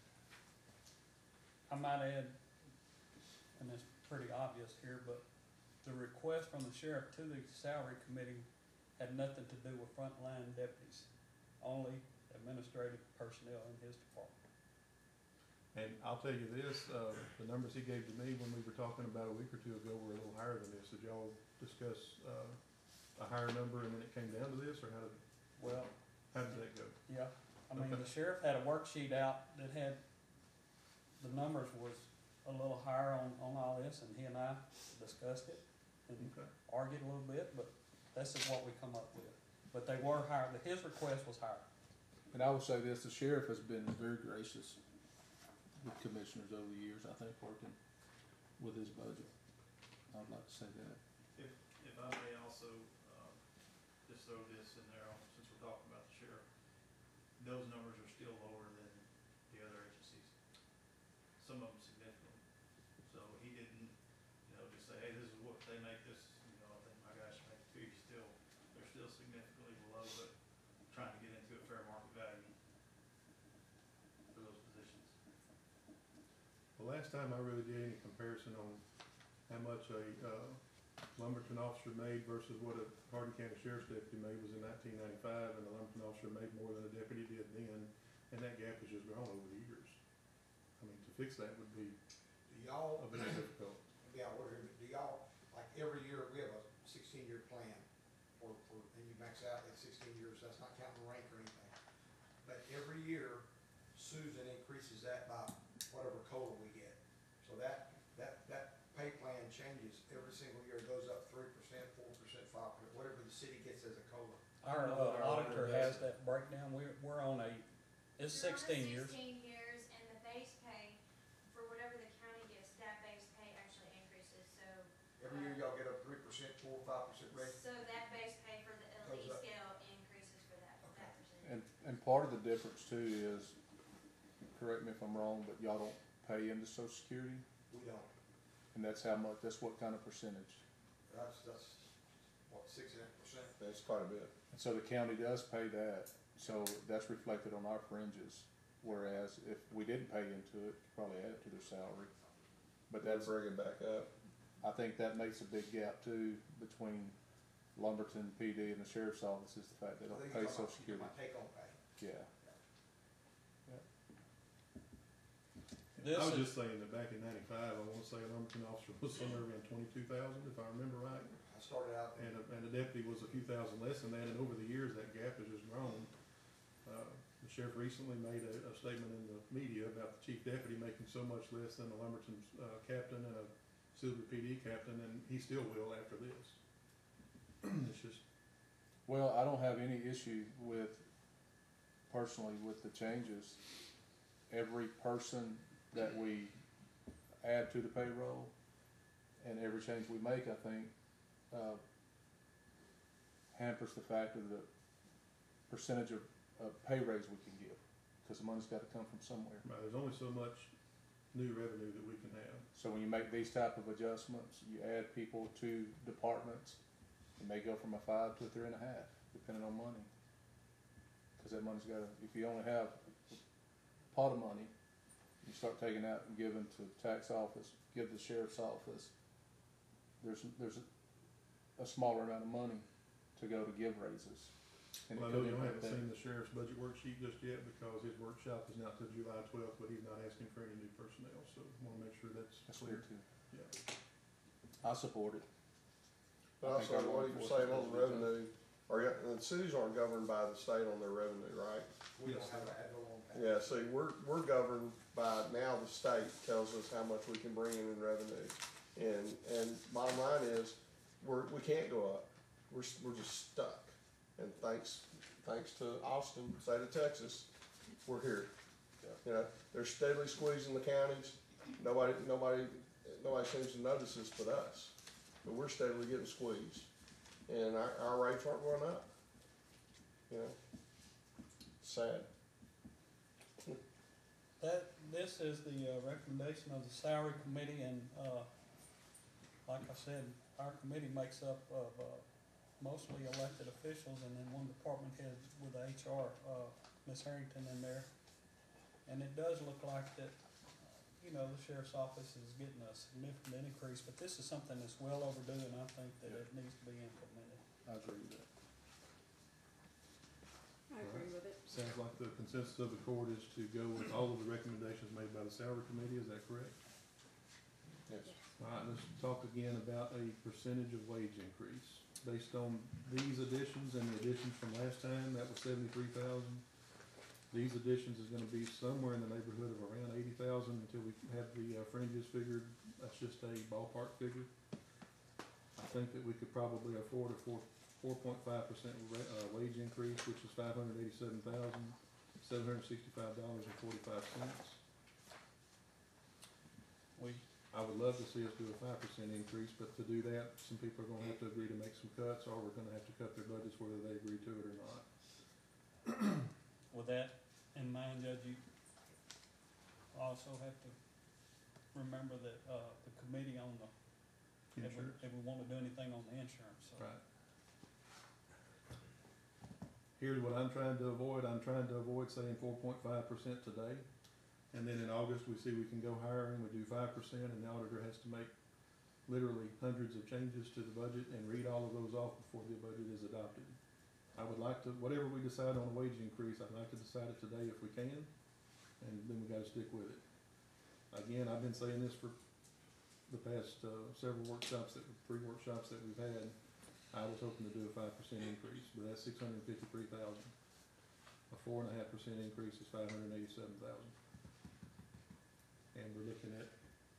I might add, and it's pretty obvious here, but the request from the sheriff to the salary committee had nothing to do with frontline deputies, only administrative personnel in his department. And I'll tell you this, the numbers he gave to me when we were talking about a week or two ago were a little higher than this. Did y'all discuss, a higher number and then it came down to this, or Well, how did that go? yeah, I mean, Okay. the sheriff had a worksheet out that had, the numbers was a little higher on all this, and he and I discussed it and Okay. argued a little bit, but this is what we come up with. But they were higher, his request was higher. And I will say this, the sheriff has been very gracious with commissioners over the years, I think, working with his budget. I'd like to say that. If I may also, just throw this in there, since we're talking about the sheriff, those numbers are still lower than the other agencies. Some of them significantly. So he didn't, just say, hey, this is what they make this, I think my guys should make it too. They're still significantly below, but trying to get into a fair market value for those positions. The last time I really did any comparison on how much a, Lumberton officer made versus what a Hardin County Sheriff's deputy made was in 1995, and the Lumberton officer made more than a deputy did then, and that gap has just grown over the years. I mean, to fix that would be Do y'all, a bit difficult. yeah, do y'all, like every year, we have a 16-year plan and you max out at 16 years, that's not counting rank or anything. But every year, Susan increases that by whatever COLA we get. So that pay plan changes every single year, it goes up 3%, 4%, 5%, whatever the city gets as a COLA. Our auditor has that breakdown, we're on it's You're on a 16 years. 16 years, and the base pay, for whatever the county gets, that base pay actually increases, so. Every year y'all get a 3%, 4, 5% rate. So that base pay for the LE Goes up. scale increases for that Okay. percentage. And part of the difference too is, correct me if I'm wrong, but y'all don't pay into Social Security, We don't. and that's how much, that's what kind of percentage? That's what, 6.5%? That's quite a bit. And so the county does pay that, so that's reflected on our fringes, whereas if we didn't pay into it, you probably add it to their salary. But That'd that's, bring it back up. I think that makes a big gap too between Lumberton PD and the sheriff's office is the fact they I don't think pay you're social talking security. about take-home pay. Yeah. This I was is- just saying that back in '95, I wanna say a Lumberton officer was somewhere around 22,000, if I remember right. I started out, And a deputy was a few thousand less than that, and over the years, that gap has just grown. The sheriff recently made a statement in the media about the chief deputy making so much less than a Lumberton, captain and a Sylvia PD captain, and he still will after this. It's just, Well, I don't have any issue with, personally, with the changes. Every person that we add to the payroll and every change we make, I think, hampers the fact of the percentage of pay raise we can give, because the money's gotta come from somewhere. there's only so much new revenue that we can have. So when you make these type of adjustments, you add people to departments, it may go from a 5 to a 3.5, depending on money. Cause that money's gotta, if you only have a pot of money, you start taking out and giving to tax office, give to the sheriff's office, there's a smaller amount of money to go to give raises. And it Well, I know could you impact haven't that. seen the sheriff's budget worksheet just yet, because his workshop is not till July 12th, but he's not asking for any new personnel, so I wanna make sure that's That's clear. clear too. Yeah. I support it. But I think also, our law what you're enforcement saying on does the a good job. revenue, the cities aren't governed by the state on their revenue, right? we don't have a ad valorem pay. Yeah, see, we're governed by, now the state tells us how much we can bring in revenue. And bottom line is, we can't go up. We're just stuck. And thanks to Austin, state of Texas, we're here. You know, they're steadily squeezing the counties. Nobody seems to notice this but us. But we're steadily getting squeezed. And our rates aren't going up. You know, sad. This is the recommendation of the salary committee, and like I said, our committee makes up of mostly elected officials and then one department head with HR, Ms. Harrington in there. And it does look like that, the sheriff's office is getting a significant increase, but this is something that's well overdue, and I think that it needs to be implemented. I agree with that. I agree with it. Sounds like the consensus of the court is to go with all of the recommendations made by the salary committee, is that correct? Yes. All right, let's talk again about a percentage of wage increase. Based on these additions and the additions from last time, that was 73,000. These additions is gonna be somewhere in the neighborhood of around 80,000 until we have the fringes figured. That's just a ballpark figure. I think that we could probably afford a 4.5% wage increase, which is $587,765.45. I would love to see us do a 5% increase, but to do that, some people are gonna have to agree to make some cuts, or we're gonna have to cut their budgets whether they agree to it or not. With that in mind, Judge, you also have to remember that, the committee on the, Insurance. if we wanna do anything on the insurance, so. Right. Here's what I'm trying to avoid. I'm trying to avoid saying 4.5% today. And then in August, we see we can go higher and we do 5%, and the auditor has to make literally hundreds of changes to the budget and read all of those off before the budget is adopted. I would like to, whatever we decide on a wage increase, I'd like to decide it today if we can, and then we gotta stick with it. Again, I've been saying this for the past, several workshops pre-workshops that we've had. I was hoping to do a 5% increase, but that's 653,000. A 4.5% increase is 587,000. And we're looking at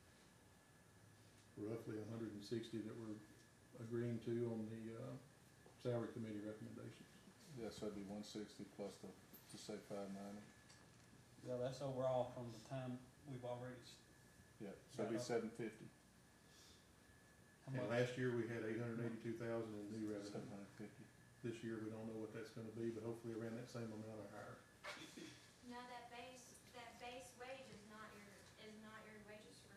roughly 160 that we're agreeing to on the, salary committee recommendations. Yeah, so it'd be 160 plus to say 590. Yeah, that's overall from the time we've already, Yeah, so it'd be 750. how And much? last year, we had 882,000 in new revenue. 750. This year, we don't know what that's gonna be, but hopefully around that same amount or higher. Now, that base wage is not your wages for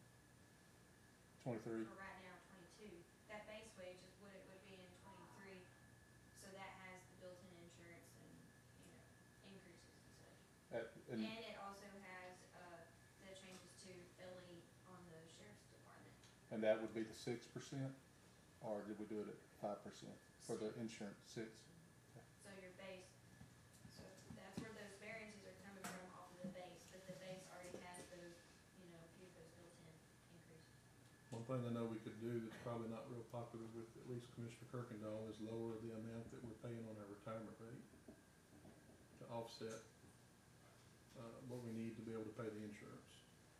23. for right now, 22. That base wage is what it would be in 23, so that has the built-in insurance and, increases and such. And And it also has, the changes to Ellie on the sheriff's department. And that would be the 6%, or did we do it at 5% for the insurance, 6? So your base, so that's where those variances are coming from off of the base, but the base already has those, you know, few of those built-in increases. One thing I know we could do that's probably not real popular with at least Commissioner Kirkendall is lower the amount that we're paying on our retirement rate to offset, what we need to be able to pay the insurance.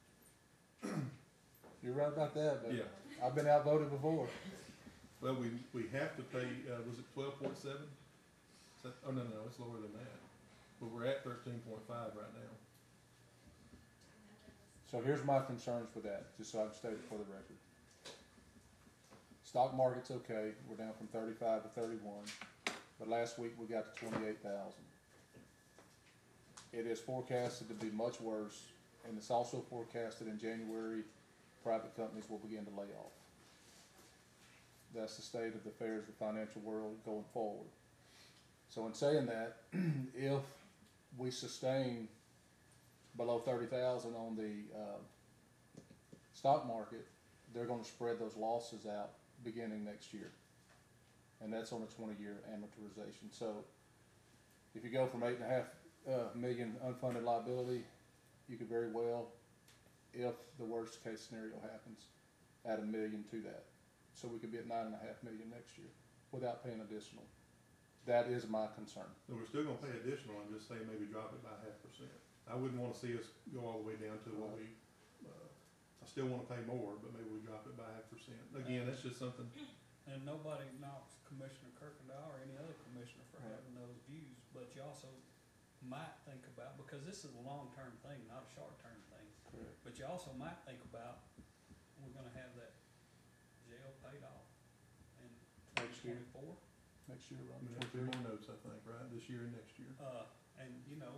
You're right about that, but Yeah. I've been outvoted before. Well, we have to pay, was it 12.7? Oh, no, it's lower than that. But we're at 13.5 right now. So here's my concerns with that, just so I can state it for the record. Stock market's okay, we're down from 35 to 31, but last week we got to 28,000. It is forecasted to be much worse, and it's also forecasted in January, private companies will begin to lay off. That's the state of the affairs of the financial world going forward. So in saying that, if we sustain below 30,000 on the stock market, they're going to spread those losses out beginning next year, and that's on a 20-year amortization. So if you go from 8.5 million unfunded liability, you could very well, if the worst case scenario happens, add $1 million to that. So we could be at 9.5 million next year without paying additional. That is my concern. So we're still gonna pay additional, I'm just saying maybe drop it by 0.5%. I wouldn't wanna see us go all the way down to what we, I still wanna pay more, but maybe we drop it by 0.5%. Again, that's just something. And nobody knocks Commissioner Kirkendall or any other commissioner for having those views, but you also might think about, because this is a long-term thing, not a short-term thing. Correct. But you also might think about, we're gonna have that jail paid off in Next year. 2024. Next year, We have 2 more notes, I think, right, this year and next year. And you know,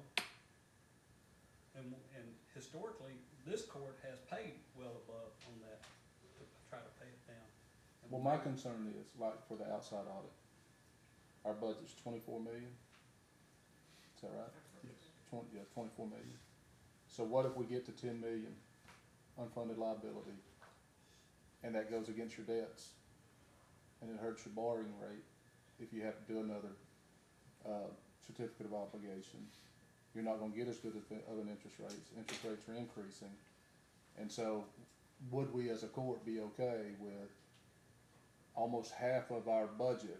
and historically, this court has paid well above on that to try to pay it down. And Well, my concern is, like for the outside audit, our budget's 24 million. Is that right? Yes. 24 million. So what if we get to 10 million unfunded liability, and that goes against your debts, and it hurts your borrowing rate if you have to do another certificate of obligation? You're not going to get as good of an interest rates. Interest rates are increasing, and so would we as a court be okay with almost half of our budget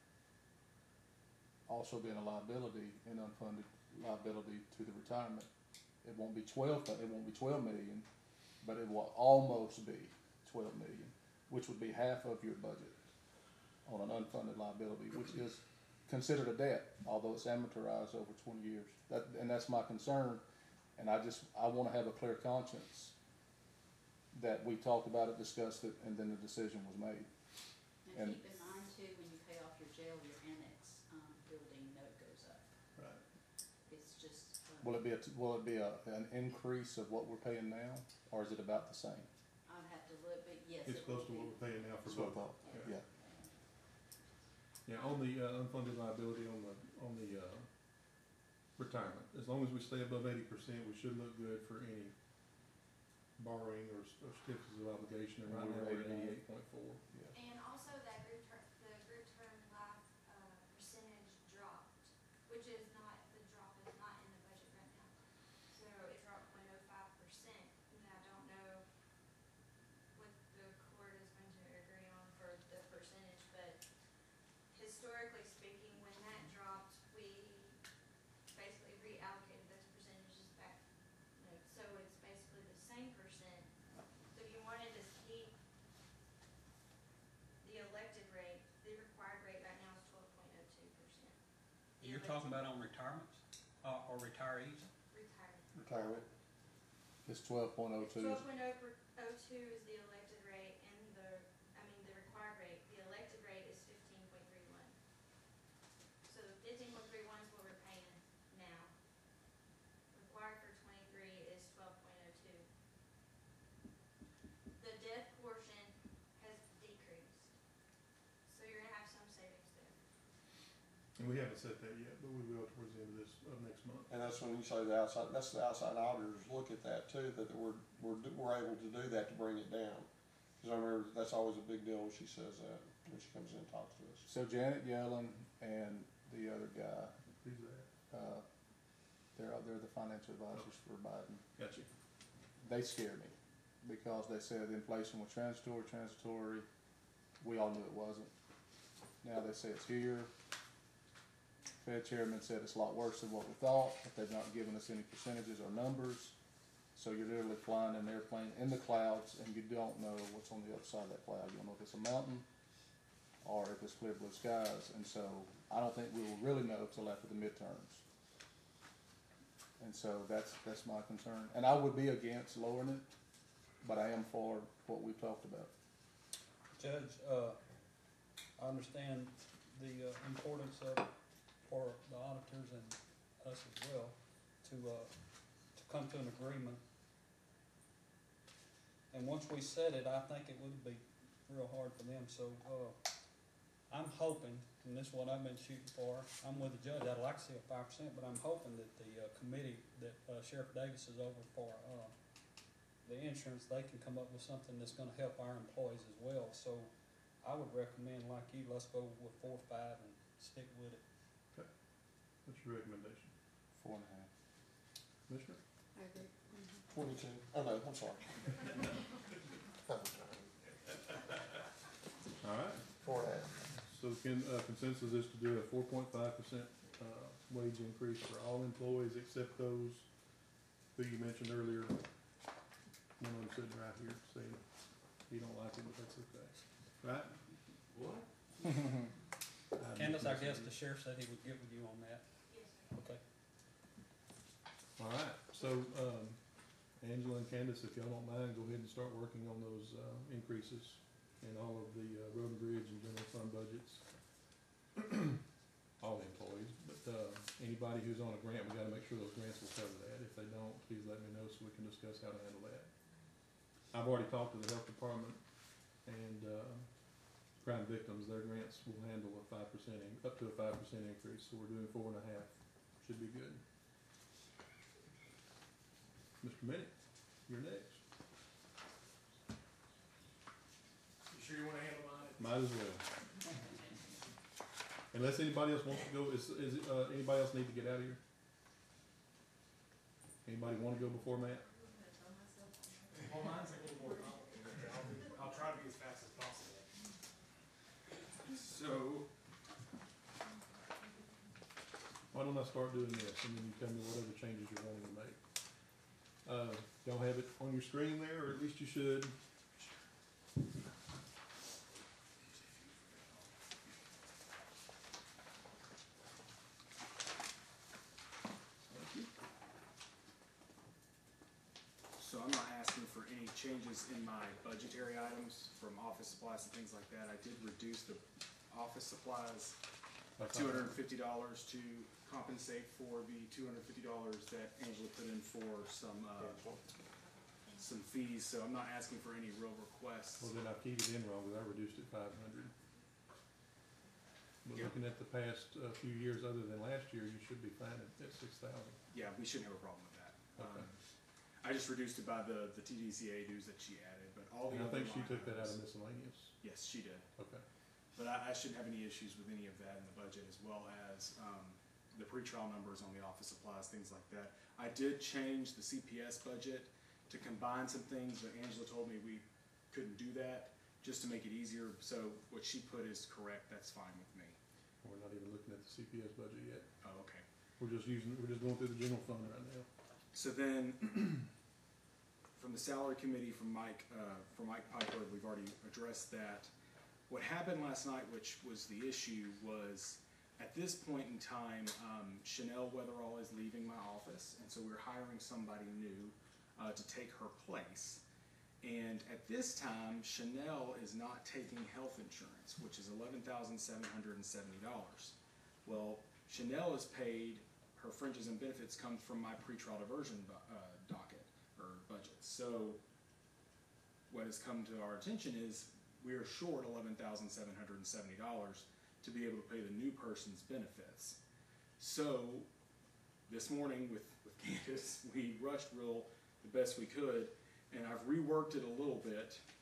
also being a liability and unfunded liability to the retirement? It won't be 12 million, but it will almost be 12 million, which would be half of your budget on an unfunded liability, which is considered a debt, although it's amortized over 20 years. That's my concern, and I want to have a clear conscience that we talked about it, discussed it, and then the decision was made. And keep in mind too, when you pay off your jail, your annex, building note goes up. Right. It's just. Will it be an increase of what we're paying now, or is it about the same? I'd have to look, but yes. It's it close to will what be. we're paying now for So I both. thought, yeah. Yeah, on the unfunded liability on the retirement, as long as we stay above 80%, we should look good for any borrowing or certificates of obligation, and right now we're at 88.4. And also that the group term life, percentage dropped, which is not, the drop is not in the budget right now. So it dropped 0.05%, and I don't know what the court is going to agree on for the percentage, but historically speaking, when that dropped, we basically reallocated those percentages back. You know, so it's basically the same percent. So if you wanted to keep the elected rate, the required rate right now is 12.02%. You're talking about on retirements, or retirees? Retirement. It's 12.02. 12.02 is the elected rate, and the required rate. The elected rate is 15.31. So the 15.31 is what we're paying now. Required for 23 is 12.02. The death portion has decreased, so you're gonna have some savings there. And we haven't set that yet, but we will towards the end of next month. And that's when you say the outside, that's the outside auditors look at that too, that we're able to do that to bring it down. Cause I remember, that's always a big deal when she says that, when she comes in and talks to us. So Janet Yellen and the other guy, Who's that? they're the financial advisors for Biden. Gotcha. They scared me because they said inflation was transitory. We all knew it wasn't. Now they say it's here. Fed chairman said it's a lot worse than what we thought, but they've not given us any percentages or numbers. So you're literally flying in an airplane in the clouds, and you don't know what's on the other side of that cloud. You don't know if it's a mountain or if it's clear blue skies. And so I don't think we will really know till after the midterms. And so that's my concern. And I would be against lowering it, but I am for what we've talked about. Judge, I understand the importance of, for the auditors and us as well, to come to an agreement. And once we set it, I think it would be real hard for them, so, I'm hoping, and this is what I've been shooting for, I'm with the judge, I'd like to see a 5%, but I'm hoping that the, committee that, Sheriff Davis is over for, the insurance, they can come up with something that's gonna help our employees as well, so I would recommend, like you, let's go with 4 or 5 and stick with it. What's your recommendation? 4.5. Commissioner? I agree. 22. Oh, no, I'm sorry. All right. 4.5. So consensus is to do a 4.5% wage increase for all employees except those who you mentioned earlier. One of them sitting right here saying he don't like it, but that's okay. Right? What? Candace, I guess the sheriff said he would get with you on that. Okay. All right. So Angela and Candace, if y'all don't mind, go ahead and start working on those increases in all of the road and bridge and general fund budgets. All the employees, but anybody who's on a grant, we gotta make sure those grants will cover that. If they don't, please let me know so we can discuss how to handle that. I've already talked to the health department and crime victims, their grants will handle a 5%, up to a 5% increase, so we're doing 4.5, should be good. Mr. Minnick, you're next. You sure you wanna handle mine? Might as well. Unless anybody else wants to go, anybody else need to get out of here? Anybody wanna go before Matt? Well, mine's a little more complicated. I'll try to be as fast as possible. So, Why don't I start doing this, and then you tell me whatever changes you're wanting to make. Y'all have it on your screen there, or at least you should. so I'm not asking for any changes in my budgetary items from office supplies and things like that. I did reduce the office supplies by $250 to compensate for the $250 that Angela put in for some fees, so I'm not asking for any real requests. Well, then I keyed it in wrong, because I reduced it 500. But Yeah. looking at the past few years, other than last year, you should be fine at 6,000. Yeah, we shouldn't have a problem with that. Okay. I just reduced it by the TDCA dues that she added, but all the And I other think she line took that out of items- miscellaneous. Yes, she did. Okay. But I shouldn't have any issues with any of that in the budget, as well as the pretrial numbers on the office supplies, things like that. I did change the CPS budget to combine some things, but Angela told me we couldn't do that, just to make it easier. So what she put is correct, that's fine with me. We're not even looking at the CPS budget yet. Oh, okay. We're just going through the general fund right now. So then, from the salary committee, from Mike Piper, we've already addressed that. What happened last night, which was the issue, was at this point in time, Chanel Weatherall is leaving my office, and so we're hiring somebody new to take her place. And at this time, Chanel is not taking health insurance, which is $11,770. Well, Chanel is paid, her fringes and benefits come from my pretrial diversion docket or budget. So what has come to our attention is we are short $11,770 to be able to pay the new person's benefits. So this morning with Candace, we rushed the best we could, and I've reworked it a little bit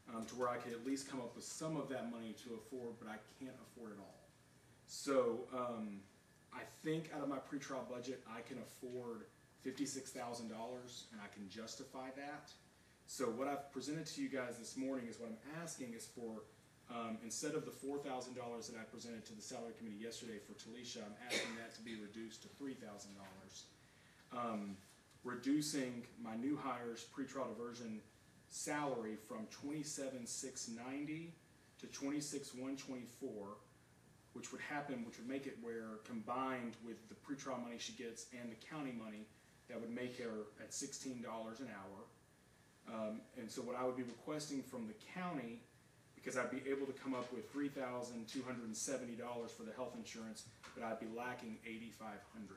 to where I could at least come up with some of that money to afford, but I can't afford it all. So I think out of my pretrial budget, I can afford $56,000, and I can justify that. So what I've presented to you guys this morning is what I'm asking is for, instead of the $4,000 that I presented to the salary committee yesterday for Talisha, I'm asking that to be reduced to $3,000. Reducing my new hires pretrial diversion salary from $27,690 to $26,124, which would make it where combined with the pretrial money she gets and the county money, that would make her at $16 an hour. And so what I would be requesting from the county, because I'd be able to come up with $3,270 for the health insurance, but I'd be lacking $8,500.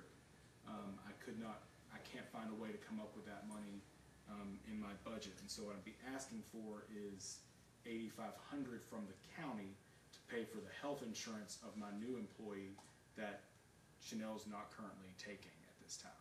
I can't find a way to come up with that money in my budget, and so what I'd be asking for is $8,500 from the county to pay for the health insurance of my new employee that Chanel's not currently taking at this time.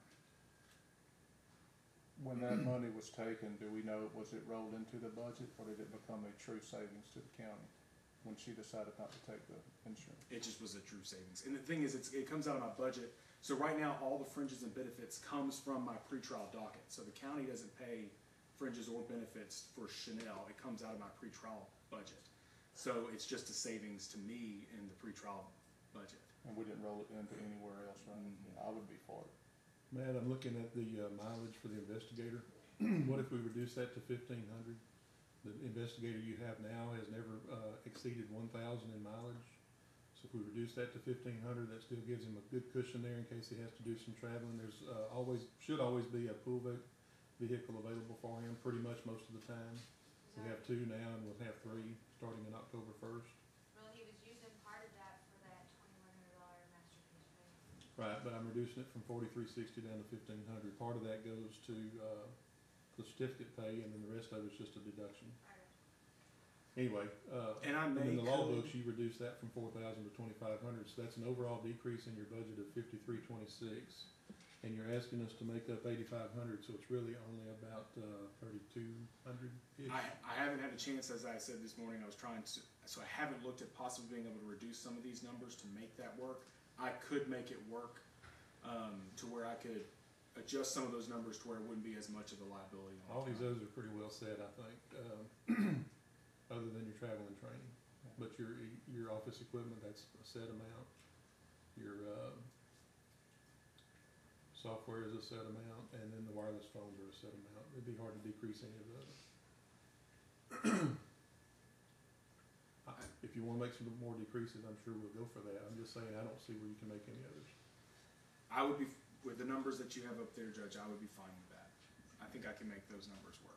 When that money was taken, do we know, was it rolled into the budget, or did it become a true savings to the county when she decided not to take the insurance? It just was a true savings. And the thing is, it comes out of my budget. So right now, all the fringes and benefits comes from my pretrial docket. So the county doesn't pay fringes or benefits for Chanel. It comes out of my pretrial budget. So it's just a savings to me in the pretrial budget. And we didn't roll it into anywhere else, right? I would be for it. Matt, I'm looking at the mileage for the investigator. What if we reduce that to $1,500? The investigator you have now has never exceeded 1,000 in mileage. So if we reduce that to $1,500, that still gives him a good cushion there in case he has to do some traveling. There's should always be a pool vehicle available for him pretty much most of the time. We have 2 now, and we'll have 3 starting in October 1st. Well, he was using part of that for that $2,100 masterpiece pay. Right, but I'm reducing it from $4,360 down to $1,500. Part of that goes to the certificate pay, and then the rest of it's just a deduction. Anyway, and in the law books, you reduce that from $4,000 to $2,500, so that's an overall decrease in your budget of $5,326. And you're asking us to make up $8,500, so it's really only about $3,200-ish. I haven't had a chance, as I said this morning, so I haven't looked at possibly being able to reduce some of these numbers to make that work. I could make it work to where I could adjust some of those numbers to where it wouldn't be as much of a liability. All these others are pretty well set, I think, other than your travel and training. But your office equipment, that's a set amount. Your software is a set amount, and then the wireless phones are a set amount. It'd be hard to decrease any of those. If you want to make some more decreases, I'm sure we'll go for that. I'm just saying I don't see where you can make any others. I would be, with the numbers that you have up there, Judge, I would be fine with that. I think I can make those numbers work.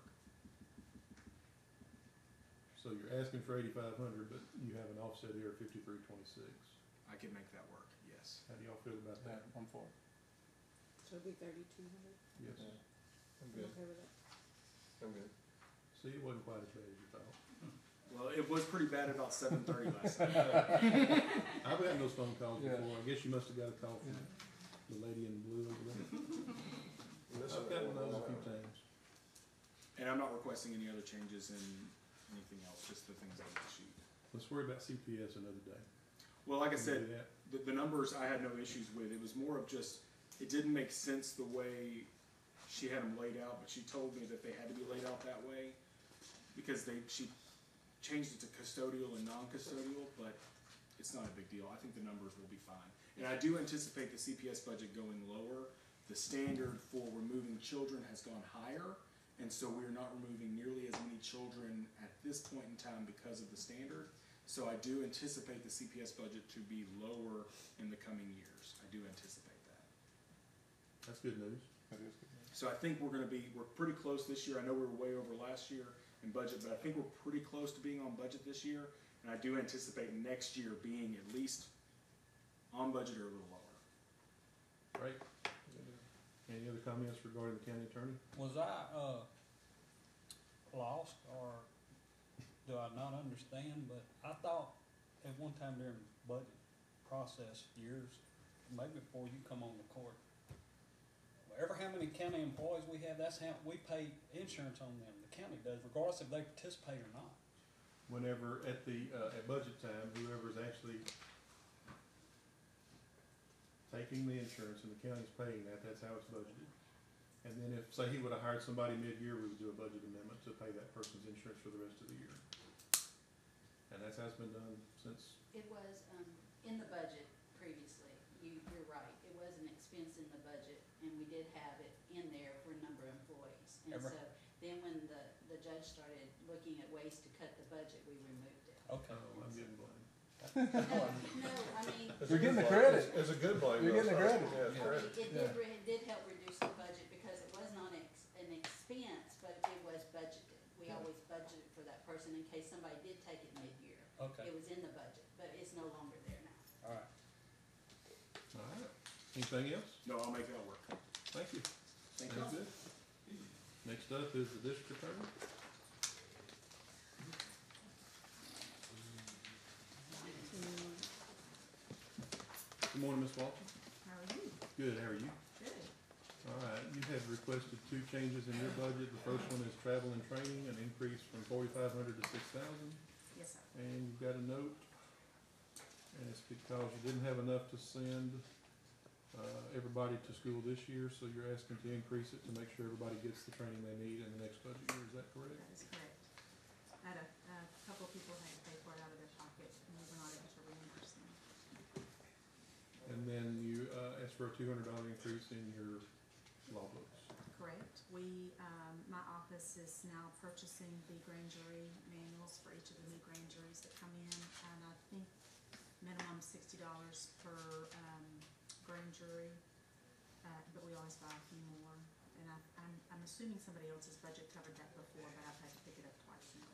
So you're asking for $8,500, but you have an offset here of $5,326. I could make that work, yes. How do y'all feel about that? I'm for it. So it'd be 3,200? Yes. I'm I'm good. okay with it. I'm good. See, it wasn't quite as bad as you thought. Well, it was pretty bad about 7:30 last night. I've gotten those phone calls before. I guess you must have got a call from the lady in blue over there. I've gotten those a few times. And I'm not requesting any other changes in anything else, just the things on the sheet. Let's worry about CPS another day. Well, like I Can we do said, that? the numbers I had no issues with. It was more of just, it didn't make sense the way she had them laid out, but she told me that they had to be laid out that way because she changed it to custodial and non-custodial, but it's not a big deal. I think the numbers will be fine. And I do anticipate the CPS budget going lower. The standard for removing children has gone higher, and so we're not removing nearly as many children at this point in time because of the standard. So I do anticipate the CPS budget to be lower in the coming years. I do anticipate that. That's good news. That is good news. So I think we're pretty close this year. I know we were way over last year in budget, but I think we're pretty close to being on budget this year. And I do anticipate next year being at least on budget or a little lower. Great. Any other comments regarding the county attorney? Was I, lost, or do I not understand? But I thought at one time during the budget process, years, maybe before you come on the court, whatever how many county employees we have, that's how we pay insurance on them. The county does, regardless if they participate or not. whenever at at budget time, whoever's actually taking the insurance and the county's paying that, that's how it's budgeted. And then if, say he would've hired somebody mid-year, we would do a budget amendment to pay that person's insurance for the rest of the year. And that's how it's been done since. It was, in the budget previously, you're right, it was an expense in the budget, and we did have it in there for a number of employees. And Ever- so, then when the judge started looking at ways to cut the budget, we removed it. Okay. I'm getting blamed. No, I mean. You're getting the credit. It's a good blame. You're getting the though, credit. so, yeah, it's I credit. mean, it did help reduce the budget because it was not an expense, but it was budgeted. We always budgeted for that person in case somebody did take it mid-year. Okay, It was in the budget, but it's no longer there now. all right. All right. Anything else? No, I'll make that work. Thank you. Thank Sounds good. Next up is the district attorney. Good morning, Ms. Walton. How are you? Good, how are you? Good. All right, you had requested 2 changes in your budget. The first one is travel and training, an increase from 4,500 to 6,000. Yes, sir. And you've got a note, and it's because you didn't have enough to send everybody to school this year, so you're asking to increase it to make sure everybody gets the training they need in the next budget year. Is that correct? That is correct. I had a couple of people had to pay for it out of their pocket, and we were not able to reimburse them. And then you asked for a $200 increase in your law books. Correct. We, my office is now purchasing the grand jury manuals for each of the new grand juries that come in, and I think minimum $60 per, grand jury, but we always buy a few more. And I'm assuming somebody else's budget covered that before, but I've had to pick it up twice now.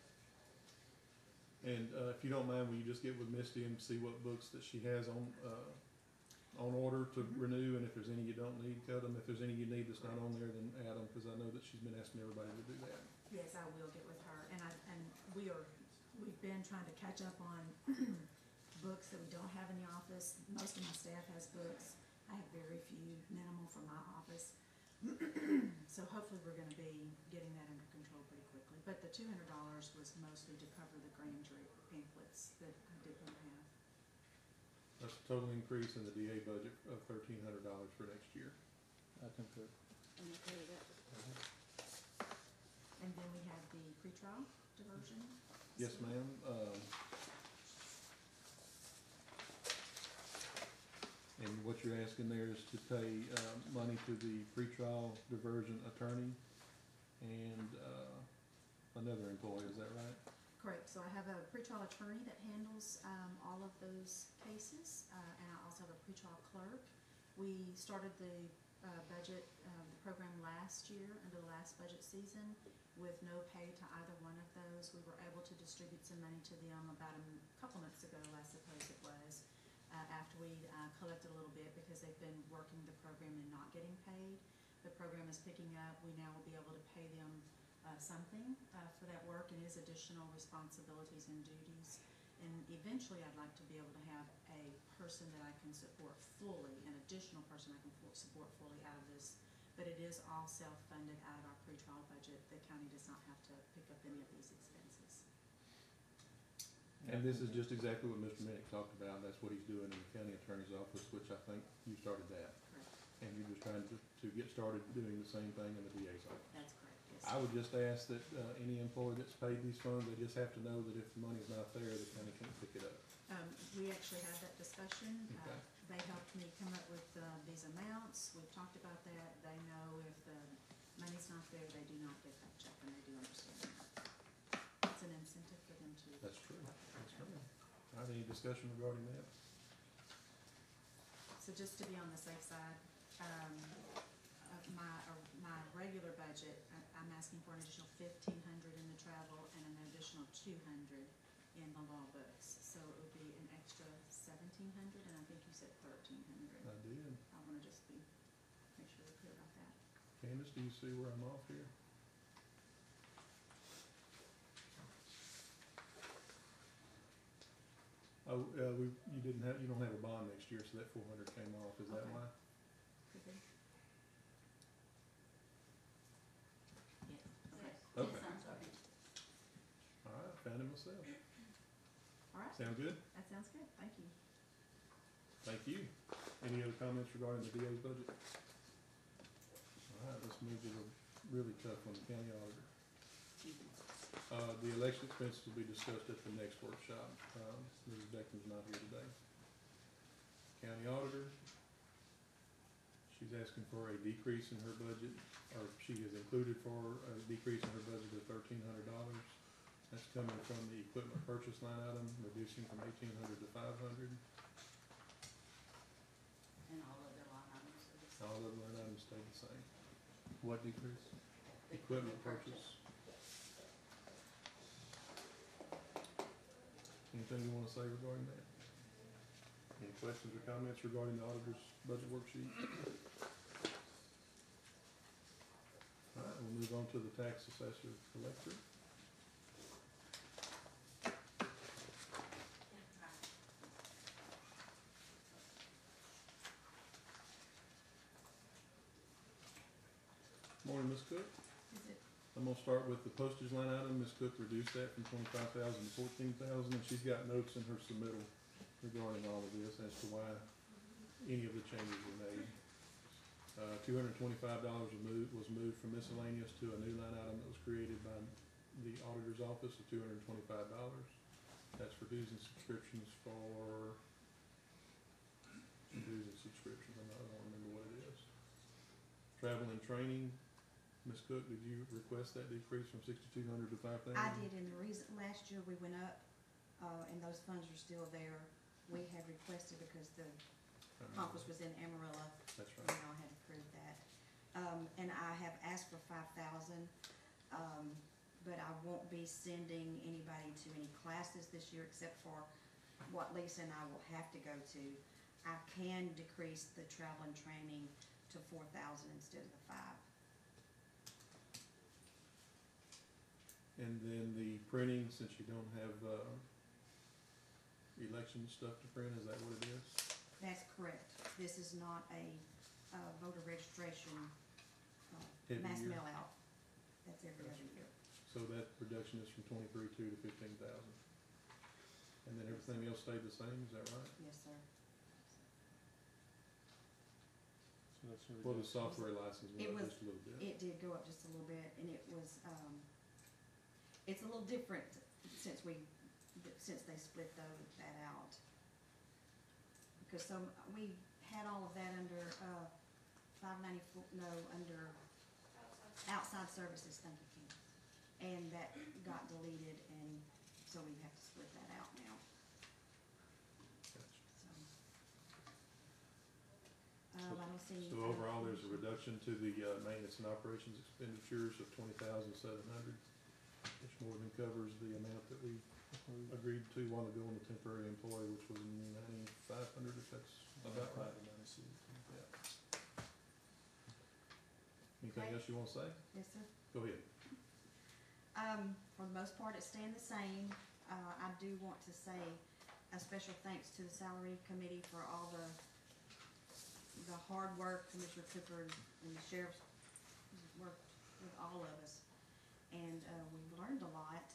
And if you don't mind, will you just get with Misty and see what books that she has on order to renew, and if there's any you don't need, cut them. If there's any you need that's not on there, then add them, because I know that she's been asking everybody to do that. Yes, I will get with her, and we've been trying to catch up on books that we don't have in the office. Most of my staff has books. I have very few, minimal from my office. So hopefully we're gonna be getting that under control pretty quickly. But the $200 was mostly to cover the grand jury pamphlets that I didn't have. That's a total increase in the DA budget of $1,300 for next year. I concur. I'm okay with that. And then we have the pretrial diversion. Yes, ma'am. And what you're asking there is to pay money to the pretrial diversion attorney and another employee, is that right? Correct. So I have a pretrial attorney that handles all of those cases, and I also have a pretrial clerk. We started the budget, the program last year, under the last budget season, with no pay to either one of those. We were able to distribute some money to them about a couple months ago, I suppose it was, after we collected a little bit, because they've been working the program and not getting paid. The program is picking up. We now will be able to pay them something for that work, and his additional responsibilities and duties. And eventually I'd like to be able to have a person that I can support fully, an additional person I can support fully out of this. But it is all self-funded out of our pretrial budget. The county does not have to pick up any of these expenses. And this is just exactly what Mr. Minnick talked about. That's what he's doing in the county attorney's office, which I think you started that. Correct. And you're just trying to get started doing the same thing in the DA's office. That's correct, yes. I would just ask that any employee that's paid these funds, they just have to know that if the money's not there, the county can't pick it up. We actually had that discussion. Okay. They helped me come up with these amounts. We've talked about that. They know if the money's not there, they do not get that check, and they do understand that. It's an incentive for them to. That's true. That's true. All right, any discussion regarding that? So just to be on the safe side, of my regular budget, I'm asking for an additional $1,500 in the travel and an additional $200 in the law books. So it would be an extra $1,700, and I think you said $1,300. I did. I wanna just make sure we're clear about that. Candace, do you see where I'm off here? Oh, you don't have a bond next year, so that 400 came off, is that Okay. why? Could be. Yeah, okay. Yes, Okay. I'm sorry. All right. found it myself. All right, Sound good? that sounds good, thank you. Thank you. Any other comments regarding the DA's budget? All right, let's move to the really tough one, the county auditor. The election expenses will be discussed at the next workshop. Mrs. Beckman's not here today. County auditor, she's asking for a decrease in her budget, or she has included for a decrease in her budget of $1,300. That's coming from the equipment purchase line item, reducing from 1,800 to 500. And all other line items are the same. All other line items stay the same. What decrease? Equipment purchase. Anything you wanna say regarding that? Any questions or comments regarding the auditor's budget worksheet? All right, we'll move on to the tax assessor collector. Morning, Ms. Cook. Is it, I'm gonna start with the postage line item. Ms. Cook reduced that from 25,000 to 14,000, and she's got notes in her submittal regarding all of this as to why any of the changes were made. $225 was moved from miscellaneous to a new line item that was created by the auditor's office of $225. That's for dues and subscriptions for, dues and subscriptions, I don't remember what it is. Travel and training. Ms. Cook, did you request that decrease from 6,200 to 5,000? I did, and the reason, last year we went up, and those funds are still there. We had requested because the conference was in Amarillo. That's You right. know, I had approved that. And I have asked for 5,000, but I won't be sending anybody to any classes this year except for what Lisa and I will have to go to. I can decrease the travel and training to 4,000 instead of the 5. And then the printing, since you don't have, election stuff to print, is that what it is? That's correct. This is not a, voter registration, Every mass year? mail out. That's every other year. So that reduction is from 23,200 to 15,000. And then everything else stayed the same, is that right? Yes, sir. So that's a Well, the reduction. software license It went up was- just a little bit. It did go up just a little bit, and it was, it's a little different since they split that out. Because we had all of that under, 594, no, under outside services, thank you, Kim. And that got deleted, and so we have to split that out now, Gotcha. so. I don't see any. So overall, there's a reduction to the, maintenance and operations expenditures of 20,700, which more than covers the amount that we agreed to a while ago on the temporary employee, which was 9,500, if that's about right. Yeah. Anything Okay. else you wanna say? Yes, sir. Go ahead. For the most part, it's staying the same. I do want to say a special thanks to the salary committee for all the hard work. Commissioner Cooper and the sheriff's worked with all of us, and we've learned a lot.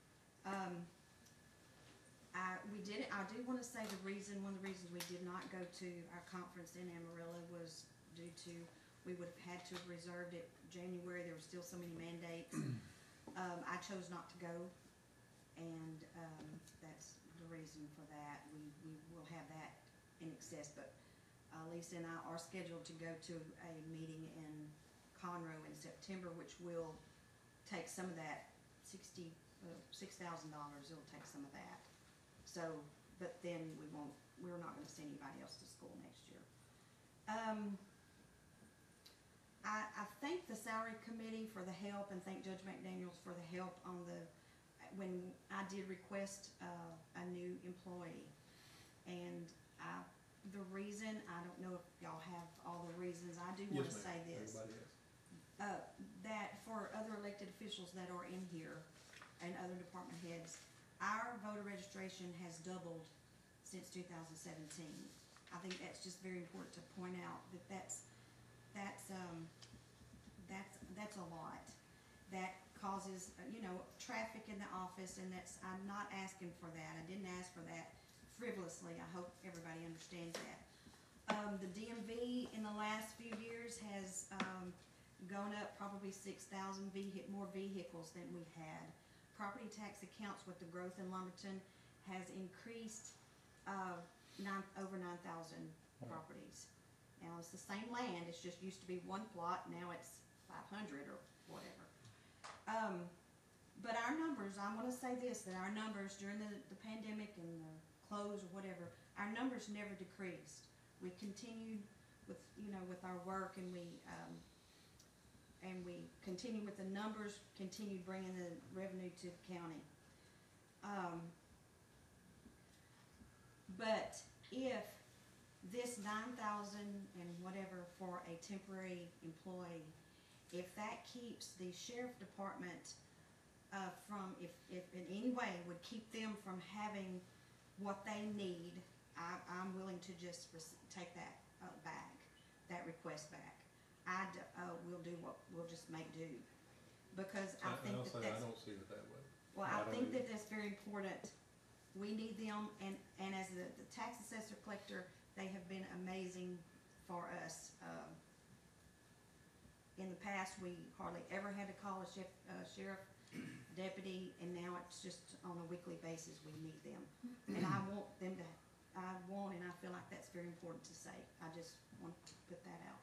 I do want to say one of the reasons we did not go to our conference in Amarillo was due to, we would have had to have reserved it January. There were still so many mandates. I chose not to go, and that's the reason for that. We will have that in excess, but Lisa and I are scheduled to go to a meeting in Conroe in September, which will take some of that $6,000. It'll take some of that. So, but then we're not gonna send anybody else to school next year. I thank the salary committee for the help, and thank Judge McDaniels for the help on when I did request a new employee. And the reason, I don't know if y'all have all the reasons, I do wanna say this. Everybody else. That for other elected officials that are in here and other department heads, our voter registration has doubled since 2017. I think that's just very important to point out that's a lot. That causes, traffic in the office, and I'm not asking for that. I didn't ask for that frivolously. I hope everybody understands that. The DMV in the last few years has, gone up probably 6,000 more vehicles than we had. Property tax accounts with the growth in Lumberton has increased, over 9,000 properties. Now, it's the same land, it's just used to be one plot, now it's 500 or whatever. But our numbers, I wanna say this, that our numbers during the pandemic and the close or whatever, our numbers never decreased. We continued with, with our work, and we continued with the numbers, continued bringing the revenue to the county. But if this 9,000 and whatever for a temporary employee, if that keeps the sheriff department from, if in any way would keep them from having what they need, I'm willing to just take that back, that request back. We'll just make do, because I think I don't see it that way. Well, I think that that's very important. We need them, and as the tax assessor collector, they have been amazing for us. In the past, we hardly ever had to call a sheriff deputy, and now it's just on a weekly basis we need them. And I want them to, and I feel like that's very important to say. I just want to put that out.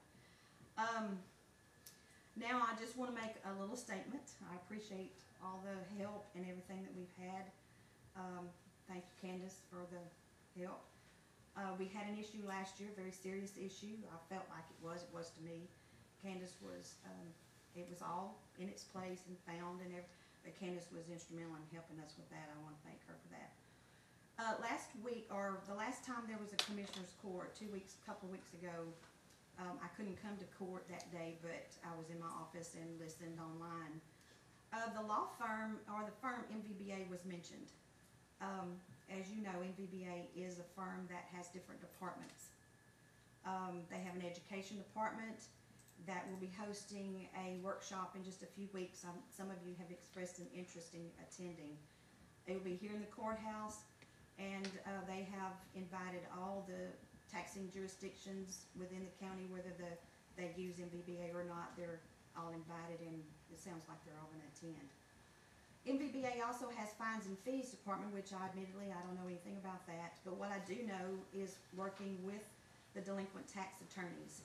Now I just want to make a little statement. I appreciate all the help and everything that we've had. Thank you, Candace, for the help. We had an issue last year, a very serious issue. I felt like it was to me. Candace was, it was all in its place and found, and but Candace was instrumental in helping us with that. I want to thank her for that. Last week, or the last time there was a commissioner's court, a couple of weeks ago, I couldn't come to court that day, but I was in my office and listened online. The law firm, or the firm MVBA, was mentioned. As you know, MVBA is a firm that has different departments. They have an education department that will be hosting a workshop in just a few weeks. Some of you have expressed an interest in attending. It will be here in the courthouse, and they have invited all the taxing jurisdictions within the county, whether they use MVBA or not. They're all invited, and it sounds like they're all going to attend. MVBA also has fines and fees department, which I don't know anything about that, but what I do know is working with the delinquent tax attorneys.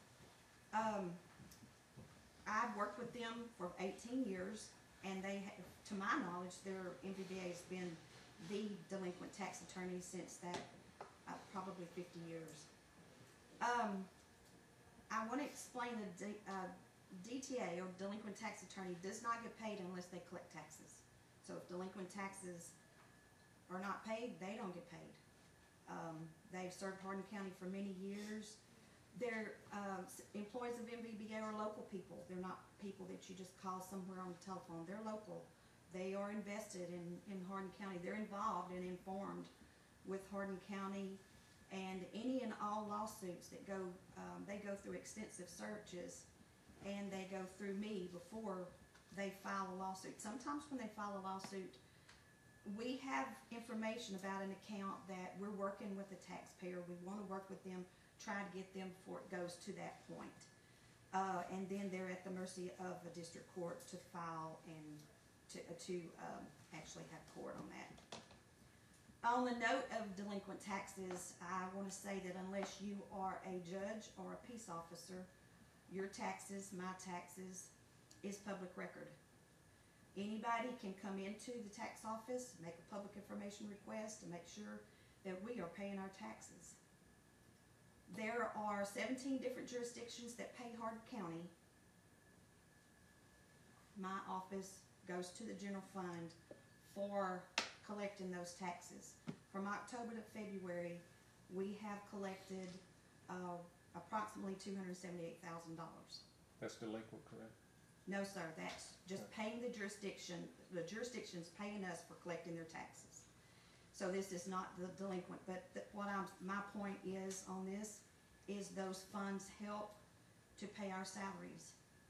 I've worked with them for 18 years, and to my knowledge, their MVBA has been the delinquent tax attorney since that probably 50 years. I want to explain the DTA, or delinquent tax attorney, does not get paid unless they collect taxes. So if delinquent taxes are not paid, they don't get paid. They've served Hardin County for many years. They're employees of MVBA are local people. They're not people that you just call somewhere on the telephone. They're local. They are invested in Hardin County. They're involved and informed with Hardin County, and any and all lawsuits that go, they go through extensive searches, and they go through me before they file a lawsuit. Sometimes when they file a lawsuit, we have information about an account that we're working with the taxpayer. We want to work with them, try to get them before it goes to that point. And then they're at the mercy of a district court to file and to actually have court on that. On the note of delinquent taxes, I want to say that unless you are a judge or a peace officer, your taxes, my taxes, is public record. Anybody can come into the tax office, make a public information request to make sure that we are paying our taxes. There are 17 different jurisdictions that pay Hardin County. My office goes to the general fund for collecting those taxes. From October to February, we have collected approximately $278,000. That's delinquent, correct? No, sir, that's just paying the jurisdiction. The jurisdiction's paying us for collecting their taxes. So this is not the delinquent, but my point is on this is those funds help to pay our salaries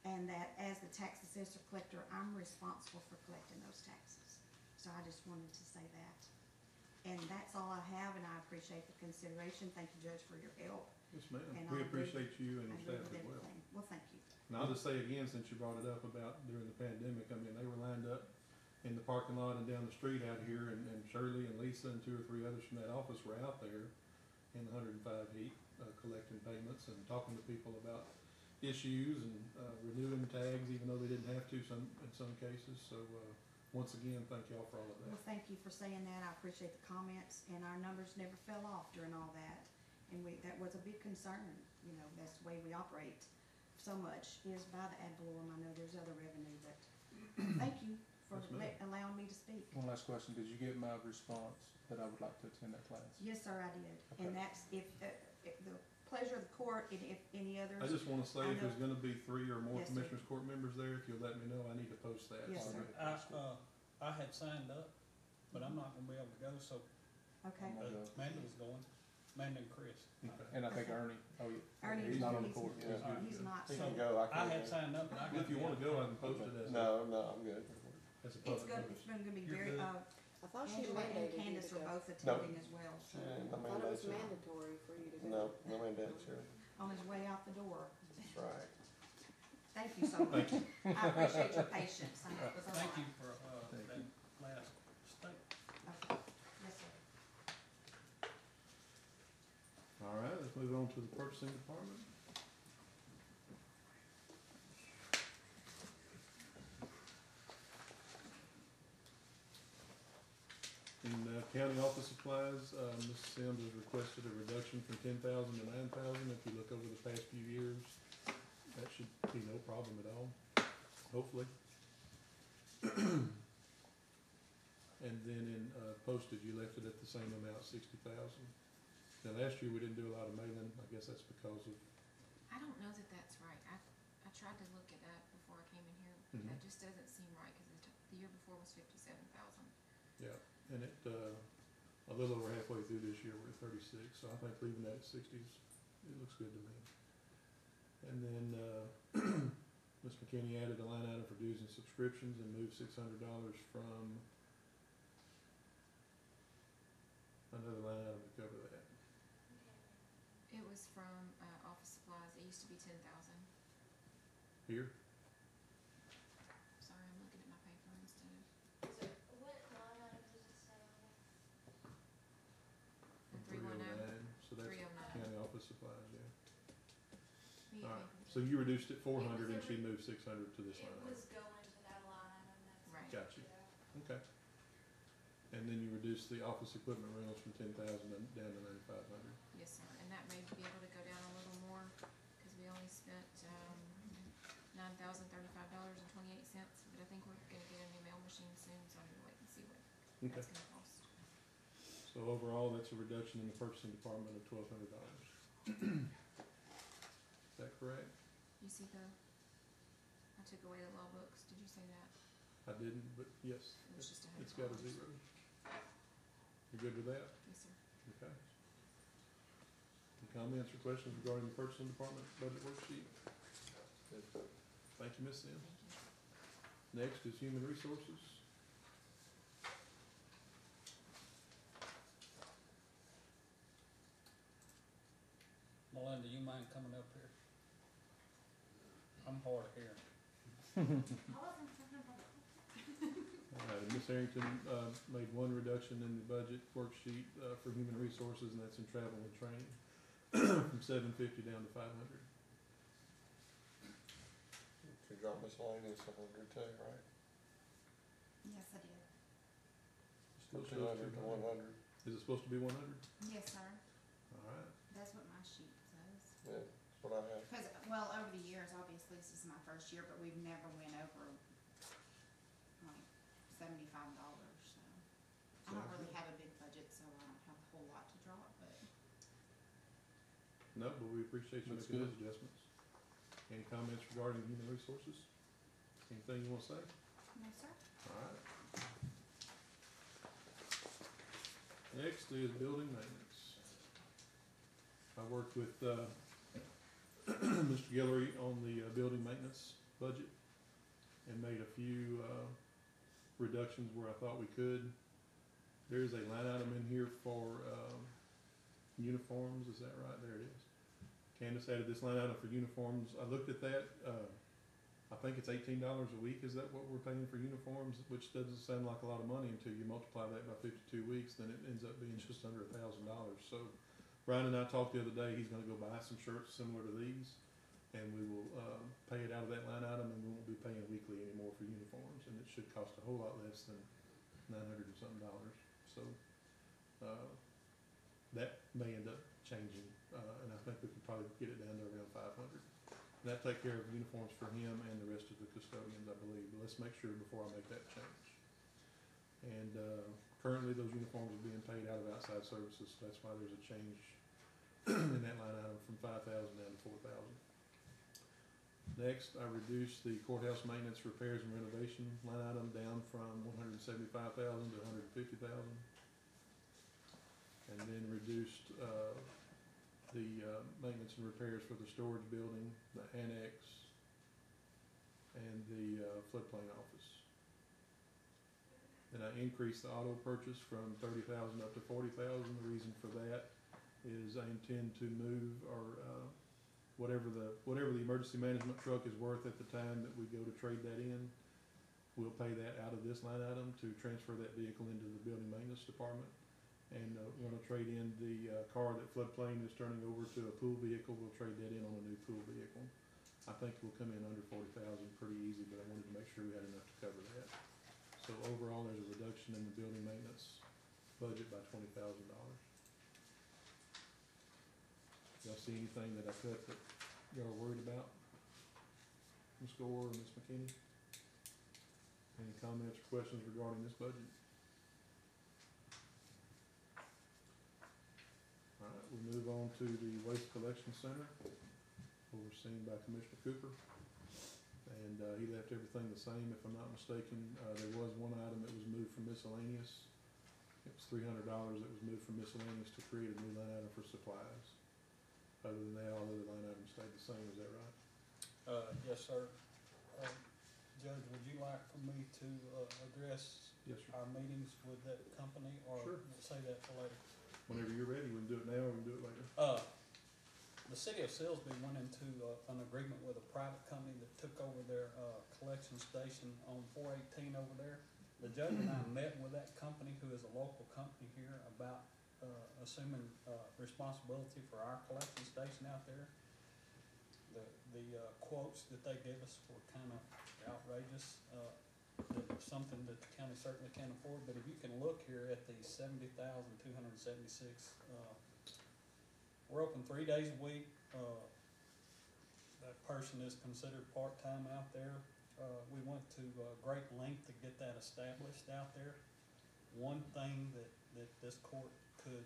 and that as the tax assessor collector, I'm responsible for collecting those taxes. So I just wanted to say that. And that's all I have, and I appreciate the consideration. Thank you, Judge, for your help. Yes, ma'am. And We I agree- appreciate you and I your agree staff with as well. everything. Well, thank you. And I'll just say again, since you brought it up about during the pandemic, I mean, they were lined up in the parking lot and down the street out here, and Shirley and Lisa and 2 or 3 others from that office were out there in the 105 heat, collecting payments and talking to people about issues and, renewing tags, even though they didn't have to in some cases. So, once again, thank y'all for all of that. Well, thank you for saying that. I appreciate the comments, and our numbers never fell off during all that. And that was a big concern, you know, that's the way we operate so much is by the ad valorem. I know there's other revenue, but thank you for Yes, ma'am. allowing me to speak. One last question, did you get my response that I would like to attend that class? Yes, sir, I did. Okay. And that's if the pleasure of the court, and if any others. I just wanna say, I if there's know- gonna be 3 or more Yes, sir. Commissioners Court members there, if you'll let me know, I need to post that. Yes, so sir. I get it. I had signed up, but I'm not gonna be able to go, so Okay. I'm gonna go. Amanda was going, Amanda and Chris. Okay. And I think Ernie, oh yeah. Ernie, He's not on the he's- court. Yeah. He's not. He so- can go, I I can't. had signed up, but I got. If you wanna go, I can post it as a, No, I'm good. as a It's public gonna, notice. it's gonna be You're very, good. I thought she Angela and mandated you Candace to are go. both attending as well, so, Yeah, I no thought it was mandates. mandatory for you to go. No, no mandates here. on his way out the door. That's right. Thank you so much. I appreciate your patience. I know it was a Thank lot. you for, Thank that last statement. Okay. Yes, sir. All right, let's move on to the purchasing department. In county office supplies, Mrs. Sims has requested a reduction from 10,000 to 9,000. If you look over the past few years, that should be no problem at all, hopefully. And then in postage, you left it at the same amount, 60,000. Now, last year, we didn't do a lot of mailing. I guess that's because of, I don't know that that's right. I tried to look it up before I came in here. Mhm. That just doesn't seem right, cause the year before was 57,000. yeah, and it, a little over halfway through this year, we're at 36, so I think leaving that at 60s, it looks good to me. And then, Ms. McKinney added a line item for dues and subscriptions and moved $600 from another line item to cover that. It was from, office supplies. It used to be 10,000. Here, Sorry, I'm looking at my paper instead of. So what line item does it say on there? The 310. 309, so that's 309. county office supplies, yeah. Me All right, paper. so you reduced it 400 and It was she moved 600 to this It line item. was going to that line item, that's. Right. Gotcha. Yeah. Okay. And then you reduced the office equipment rentals from 10,000 down to 9,500. Yes, sir, and that may be able to go down a little more, cause we only spent, $9,035.28, but I think we're gonna get a new mail machine soon, so I'm gonna wait and see what Okay. that's gonna cost. So overall, that's a reduction in the purchasing department of $1,200. Is that correct? You see I took away the law books, did you say that? I didn't, but yes, It was just $100. it's got a zero. You good with that? Yes, sir. Okay. Any comments or questions regarding the purchasing department budget worksheet? Thank you, Ms. Sims. Thank you. Next is human resources. Melinda, you mind coming up here? I'm hard of hearing. All right, and Ms. Harrington, made one reduction in the budget worksheet, for human resources, and that's in travel and training, from $750 down to $500. You drop miscellaneous 100 too, right? Yes, I did. Still From shows 200 to 200. 100. Is it supposed to be 100? Yes, sir. All right. That's what my sheet says. Yeah, that's what I have. Because, well, over the years, obviously, this is my first year, but we've never went over like $75, so. I don't really have a big budget, so I don't have a whole lot to drop, but. No, but we appreciate you Looks making good. those adjustments. Any comments regarding human resources? Anything you want to say? No, sir. All right. Next is building maintenance. I worked with, Mr. Guillory on the, building maintenance budget and made a few, reductions where I thought we could. There's a line item in here for, uniforms, is that right? There it is. Candace added this line item for uniforms. I looked at that, I think it's $18 a week, is that what we're paying for uniforms? Which doesn't sound like a lot of money until you multiply that by 52 weeks, then it ends up being just under $1,000. So Brian and I talked the other day, he's gonna go buy some shirts similar to these, and we will, pay it out of that line item, and we won't be paying weekly anymore for uniforms, and it should cost a whole lot less than $900 and something. So, that may end up changing, and I think we could probably get it down to around 500. And that take care of uniforms for him and the rest of the custodians, I believe, but let's make sure before I make that change. And, currently those uniforms are being paid out of outside services, so that's why there's a change in that line item from 5,000 down to 4,000. Next, I reduced the courthouse maintenance, repairs, and renovation line item down from 175,000 to 150,000. And then reduced, the maintenance and repairs for the storage building, the annex, and the floodplain office. And I increased the auto purchase from 30,000 up to 40,000. The reason for that is I intend to move or whatever the emergency management truck is worth at the time that we go to trade that in. We'll pay that out of this line item to transfer that vehicle into the building maintenance department. And we're gonna trade in the car that floodplain is turning over to a pool vehicle. We'll trade that in on a new pool vehicle. I think we'll come in under 40,000 pretty easy, but I wanted to make sure we had enough to cover that. So overall, there's a reduction in the building maintenance budget by $20,000. Y'all see anything that I cut that y'all are worried about? Ms. Gore or Ms. McKinney? Any comments or questions regarding this budget? Alright, we move on to the Waste Collection Center, overseen by Commissioner Cooper. And, he left everything the same, if I'm not mistaken. There was one item that was moved from miscellaneous. It was $300 that was moved from miscellaneous to create a new line item for supplies. Other than that, all other line items stayed the same, is that right? Yes, sir. Judge, would you like for me to, address Yes, sir. our meetings with that company, or Sure. say that for later? Whenever you're ready, we can do it now or we can do it later. The city of Silsbee went into an agreement with a private company that took over their collection station on 418 over there. The judge and I met with that company, who is a local company here, about assuming responsibility for our collection station out there. The quotes that they gave us were kind of outrageous. Something that the county certainly can't afford, but if you can look here at the $70,276, we're open 3 days a week. That person is considered part-time out there. We went to great length to get that established out there. One thing that this court could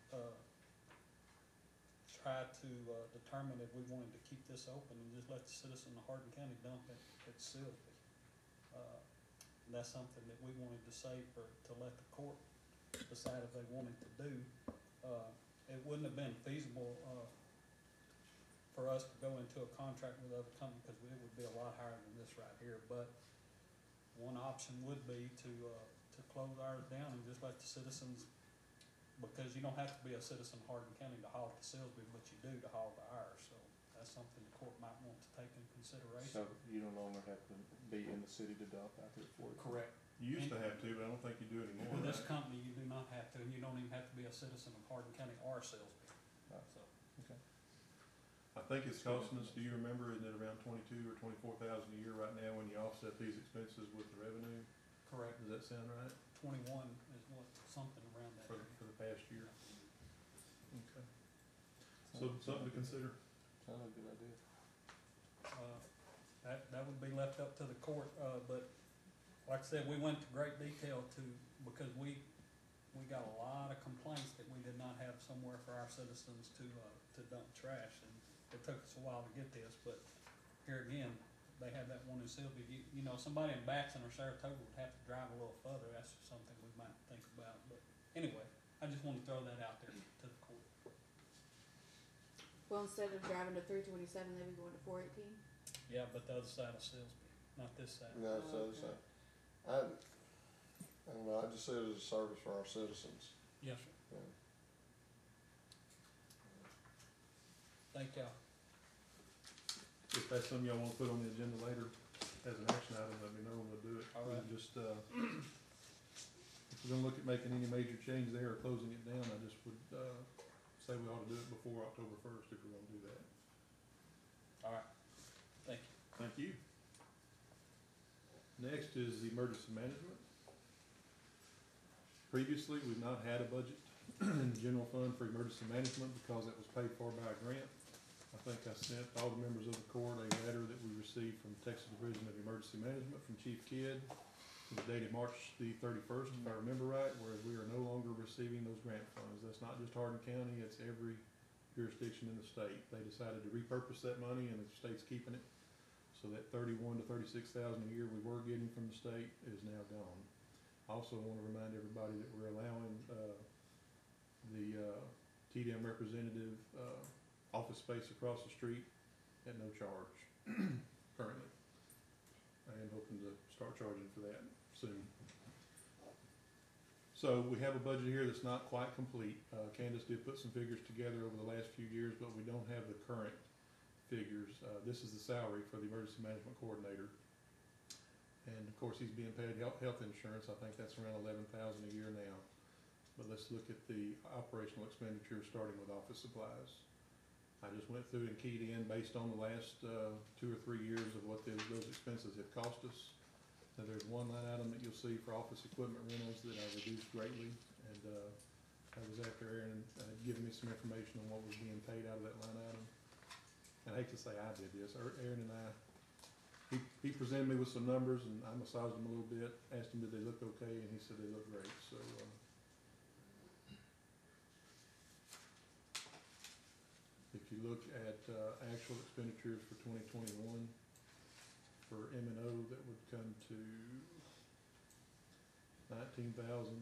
try to determine if we wanted to keep this open and just let the citizen of Hardin County dump it at Silsbee. That's something that we wanted to say to let the court decide if they wanted to do. It wouldn't have been feasible for us to go into a contract with other companies, because it would be a lot higher than this right here. But one option would be to close ours down and just let the citizens, because you don't have to be a citizen of Hardin County to haul to Silsbee, but you do to haul to ours. So that's something the court might want to take into consideration. So you no longer have to be in the city to dump out there for it? Correct. You used to have to, but I don't think you do anymore. With this right? company, you do not have to, and you don't even have to be a citizen of Hardin County or Silsbee. Right. So, Okay. I think it's costing us, do you remember, isn't it around 22 or 24,000 a year right now when you offset these expenses with the revenue? correct. Does that sound right? 21 is what, something around that. For area. the past year? Okay. So something to consider. Sounds like a good idea. That would be left up to the court, but like I said, we went to great detail because we got a lot of complaints that we did not have somewhere for our citizens to dump trash, and it took us a while to get this, but here again, they have that one in Silsbee. You know, somebody in Batson or Saratoga would have to drive a little further. That's something we might think about, but anyway, I just want to throw that out there to the court. Well, instead of driving to 327, they would go to 418? Yeah, but the other side of Silsbee, not this side. No, it's the other side. I don't know, I just see it as a service for our citizens. Yes, sir. Yeah. Thank y'all. If that's something y'all wanna put on the agenda later as an action item, let me know and we'll do it. All right. Just, if we're gonna look at making any major change there or closing it down, I just would, say we ought to do it before October 1st if we're gonna do that. All right. Thank you. Thank you. Next is the emergency management. Previously, we've not had a budget in the general fund for emergency management because it was paid for by a grant. I think I sent all the members of the court a letter that we received from Texas Division of Emergency Management from Chief Kidd. It was dated March the 31st, if I remember right, whereas we are no longer receiving those grant funds. That's not just Hardin County, it's every jurisdiction in the state. They decided to repurpose that money and the state's keeping it. So that $31,000 to $36,000 a year we were getting from the state is now gone. I also want to remind everybody that we're allowing the TDM representative office space across the street at no charge currently. I am hoping to start charging for that soon. So we have a budget here that's not quite complete. Candace did put some figures together over the last few years, but we don't have the current figures. This is the salary for the emergency management coordinator. And of course, he's being paid health insurance. I think that's around $11,000 a year now. But let's look at the operational expenditures, starting with office supplies. I just went through and keyed in based on the last 2 or 3 years of what those expenses have cost us. Now, there's one line item that you'll see for office equipment rentals that I reduced greatly, and I was after Aaron giving me some information on what was being paid out of that line item. And I hate to say I did this. Aaron and I, he presented me with some numbers, and I massaged them a little bit, asked him did they look okay, and he said they look great. So if you look at actual expenditures for 2021 for M&O, that would come to $19,748.88.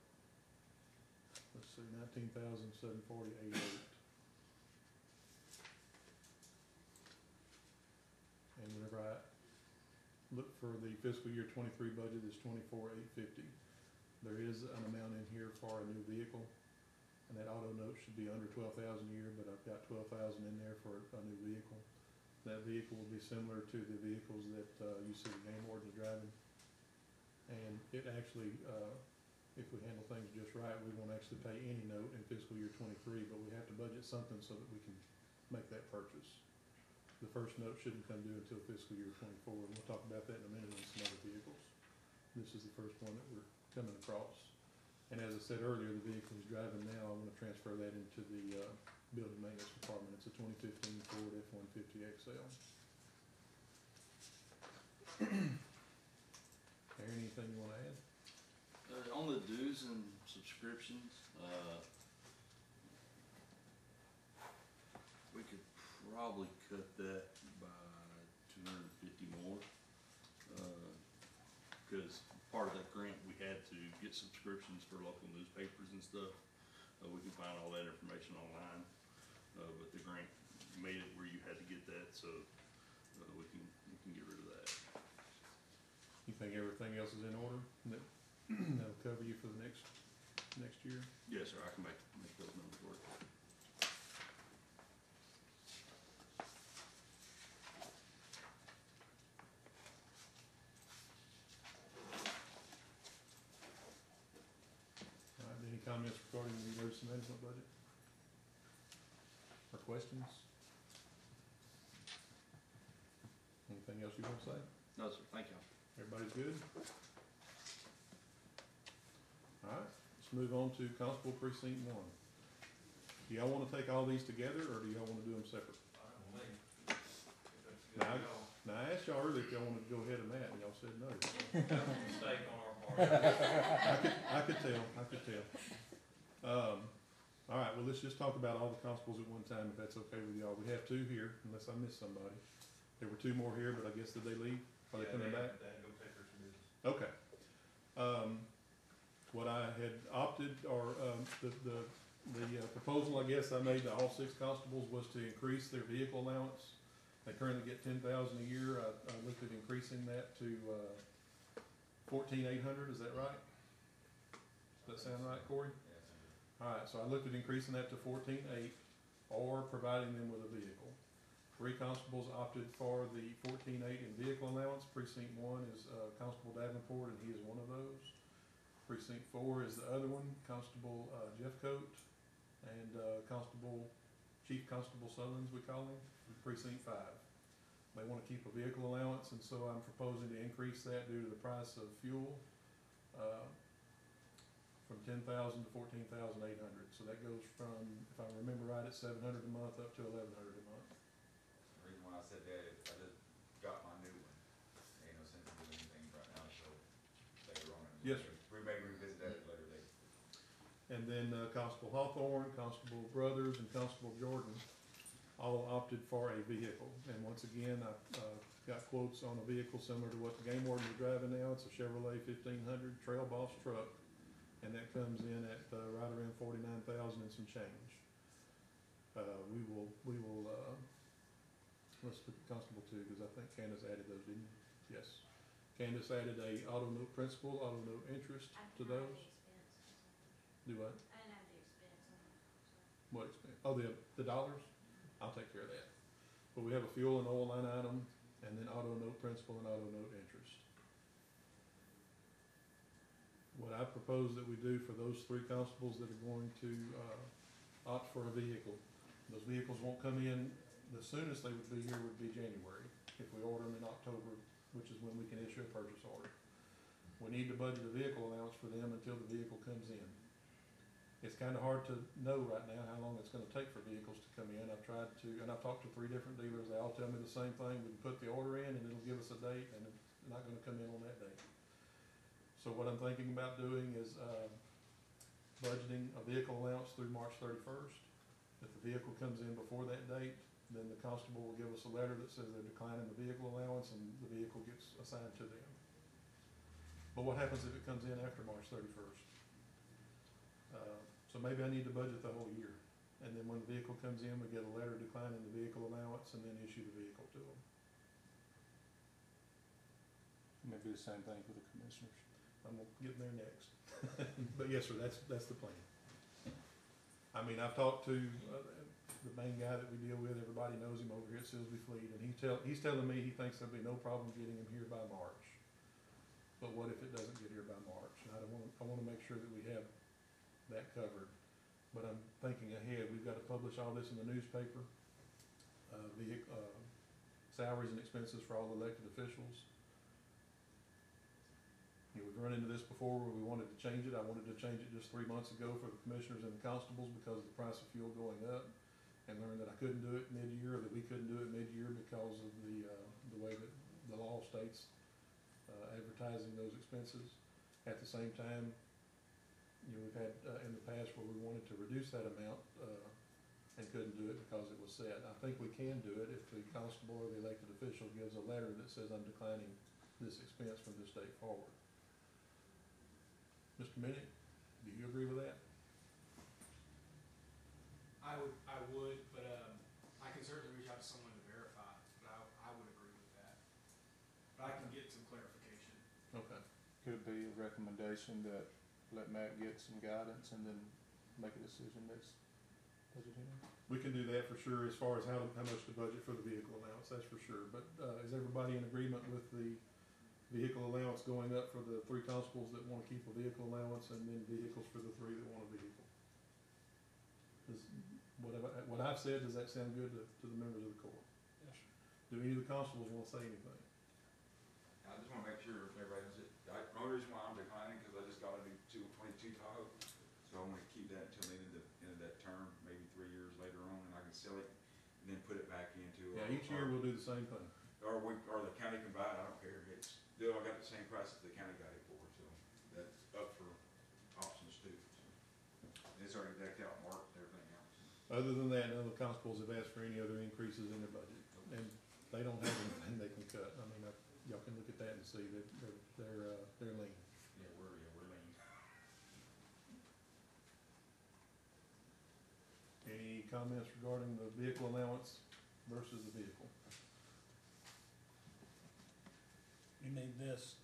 And whenever I look for the fiscal year 23 budget, it's $24,850. There is an amount in here for a new vehicle. And that auto note should be under $12,000 a year, but I've got $12,000 in there for a new vehicle. That vehicle will be similar to the vehicles that you see the game wardens driving. And it actually, if we handle things just right, we won't actually pay any note in fiscal year 23, but we have to budget something so that we can make that purchase. The first note shouldn't come due until fiscal year 24, and we'll talk about that in a minute on some other vehicles. This is the first one that we're coming across. And as I said earlier, the vehicle he's driving now, I want to transfer that into the building maintenance department. It's a 2015 Ford F-150 XL. Aaron, anything you want to add? On the dues and subscriptions, we could probably cut that by 250 more, because part of that grant we had to get subscriptions for local newspapers and stuff. We can find all that information online, but the grant made it where you had to get that, so we can get rid of that. You think everything else is in order? That'll cover you for the next year? Yes, sir, I can make those numbers work. All right, any comments regarding the emergency management budget? Or questions? Anything else you want to say? No, sir, thank you. Everybody's good? All right, let's move on to Constable Precinct 1. Do y'all want to take all these together, or do y'all want to do them separate? Now, I asked y'all earlier if y'all wanted to go ahead of Matt, and y'all said no. Mistake on our part. I could tell. All right, well, let's just talk about all the constables at one time, if that's okay with y'all. We have 2 here, unless I missed somebody. There were 2 more here, but I guess did they leave? Are they coming back? Go take care of some business. Okay. What I had opted, or the proposal I guess I made to all 6 constables was to increase their vehicle allowance They currently get 10,000 a year. I looked at increasing that to, 14,800, is that right? Does that sound right, Corey? Alright, so I looked at increasing that to 14,800, or providing them with a vehicle. 3 constables opted for the 14,800 in vehicle allowance. Precinct 1 is, Constable Davenport, and he is one of those. Precinct 4 is the other one, Constable, Jeff Coat, and, Chief Constable Sullins, we call him, from Precinct 5. They wanna keep a vehicle allowance, and so I'm proposing to increase that due to the price of fuel, from 10,000 to 14,800. So that goes from, if I remember right, it's 700 a month up to 1,100 a month. The reason why I said that is I just got my new one. Ain't no sense in doing anything right now, so later on. Yes, sir. We may revisit that at a later date. And then Constable Hawthorne, Constable Brothers, and Constable Jordan all opted for a vehicle. And once again, I got quotes on a vehicle similar to what the game warden is driving now. It's a Chevrolet 1500 Trail Boss truck, and that comes in at right around 49,000 and some change. We will. Let's put Constable 2, because I think Candace added those, didn't you? Yes. Candace added a auto note principal, auto note interest to those. Do what? I didn't have the expense on it, so. What expense? Oh, the dollars? I'll take care of that. But we have a fuel and oil line item, and then auto note principal and auto note interest. What I propose that we do for those 3 constables that are going to, opt for a vehicle, those vehicles won't come in, the soonest they would be here would be January, if we order them in October, which is when we can issue a purchase order. We need to budget a vehicle allowance for them until the vehicle comes in. It's kinda hard to know right now how long it's gonna take for vehicles to come in. I've tried to, and I've talked to 3 different dealers, they all tell me the same thing: we can put the order in and it'll give us a date, and it's not gonna come in on that date. So what I'm thinking about doing is, budgeting a vehicle allowance through March 31st. If the vehicle comes in before that date, then the constable will give us a letter that says they're declining the vehicle allowance, and the vehicle gets assigned to them. But what happens if it comes in after March 31st? So maybe I need to budget the whole year, and then when the vehicle comes in, we get a letter declining the vehicle allowance, and then issue the vehicle to them. Maybe the same thing for the commissioners. I'm getting there next. But yes, sir, that's the plan. I mean, I've talked to, the main guy that we deal with, everybody knows him over here at Silsby Fleet, and he's telling me he thinks there'll be no problem getting him here by March. But what if it doesn't get here by March? And I wanna make sure that we have that covered. But I'm thinking ahead, we've gotta publish all this in the newspaper, salaries and expenses for all elected officials. You know, we've run into this before where we wanted to change it. I wanted to change it just 3 months ago for the commissioners and the constables because of the price of fuel going up, and learned that I couldn't do it mid-year, or that we couldn't do it mid-year because of the way that the law states advertising those expenses. At the same time, you know, we've had in the past where we wanted to reduce that amount and couldn't do it because it was set. I think we can do it if the constable or the elected official gives a letter that says, I'm declining this expense from this date forward. Mr. Minnick, do you agree with that? I would, but, I can certainly reach out to someone to verify, but I would agree with that. But I can get some clarification. Okay. Could it be a recommendation that let Matt get some guidance and then make a decision next budget hearing? We can do that for sure, as far as how much to budget for the vehicle allowance, that's for sure. But, is everybody in agreement with the vehicle allowance going up for the 3 constables that wanna keep a vehicle allowance, and then vehicles for the 3 that want a vehicle? What I've said, does that sound good to the members of the court? Yes, sir. Do any of the constables wanna say anything? I just wanna make sure everybody knows it. The only reason why I'm declining, cause I just got a new 22 Tahoe, so I wanna keep that until the end of that term, maybe 3 years later on, and I can sell it and then put it back into. Yeah, each year we'll do the same thing. Or the county can buy it, I don't care. It's still, I got the same price that the county got it for, so that's up for options too. So it's already decked out, marked, and everything else. Other than that, none of the constables have asked for any other increases in their budget, and they don't have anything they can cut. I mean, y'all can look at that and see that they're lean. Yeah, we're lean. Any comments regarding the vehicle allowance versus the vehicle? you need this,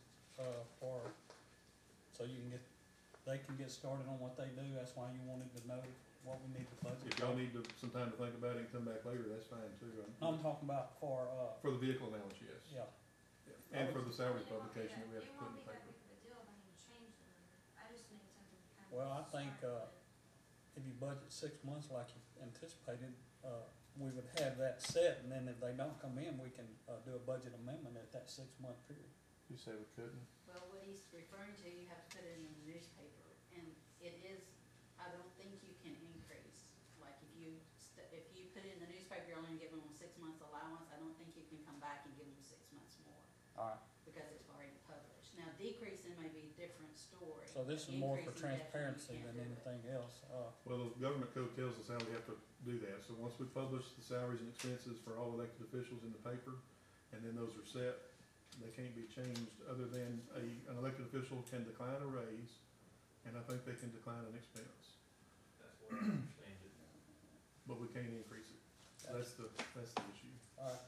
so you can they can get started on what they do, that's why you wanted to know what we need to budget. If y'all need some time to think about it and come back later, that's fine too. I'm talking about for For the vehicle allowance, yes. yeah, And for the salary It won't be publication that we have to it put won't in be the that paper. big of a deal if I need to change the number. I just need something to kind of. well, I think, start with. if you budget 6 months like you anticipated, we would have that set, and then if they don't come in, we can, do a budget amendment at that 6-month period. You say we couldn't? Well, what he's referring to, you have to put it in the newspaper, and it is, I don't think you can increase. Like, if you put it in the newspaper, you're only giving them 6 months allowance, I don't think you can come back and give them 6 months more, Alright, because it's already published. Now, decreasing may be a different story. so this is more for Increasing definitely transparency can't than do it. anything else, Well, the government code tells us how we have to do that. So once we publish the salaries and expenses for all elected officials in the paper, and then those are set, they can't be changed other than an elected official can decline a raise, and I think they can decline an expense, That's what I understand it. but we can't increase it. So that's the issue. alright.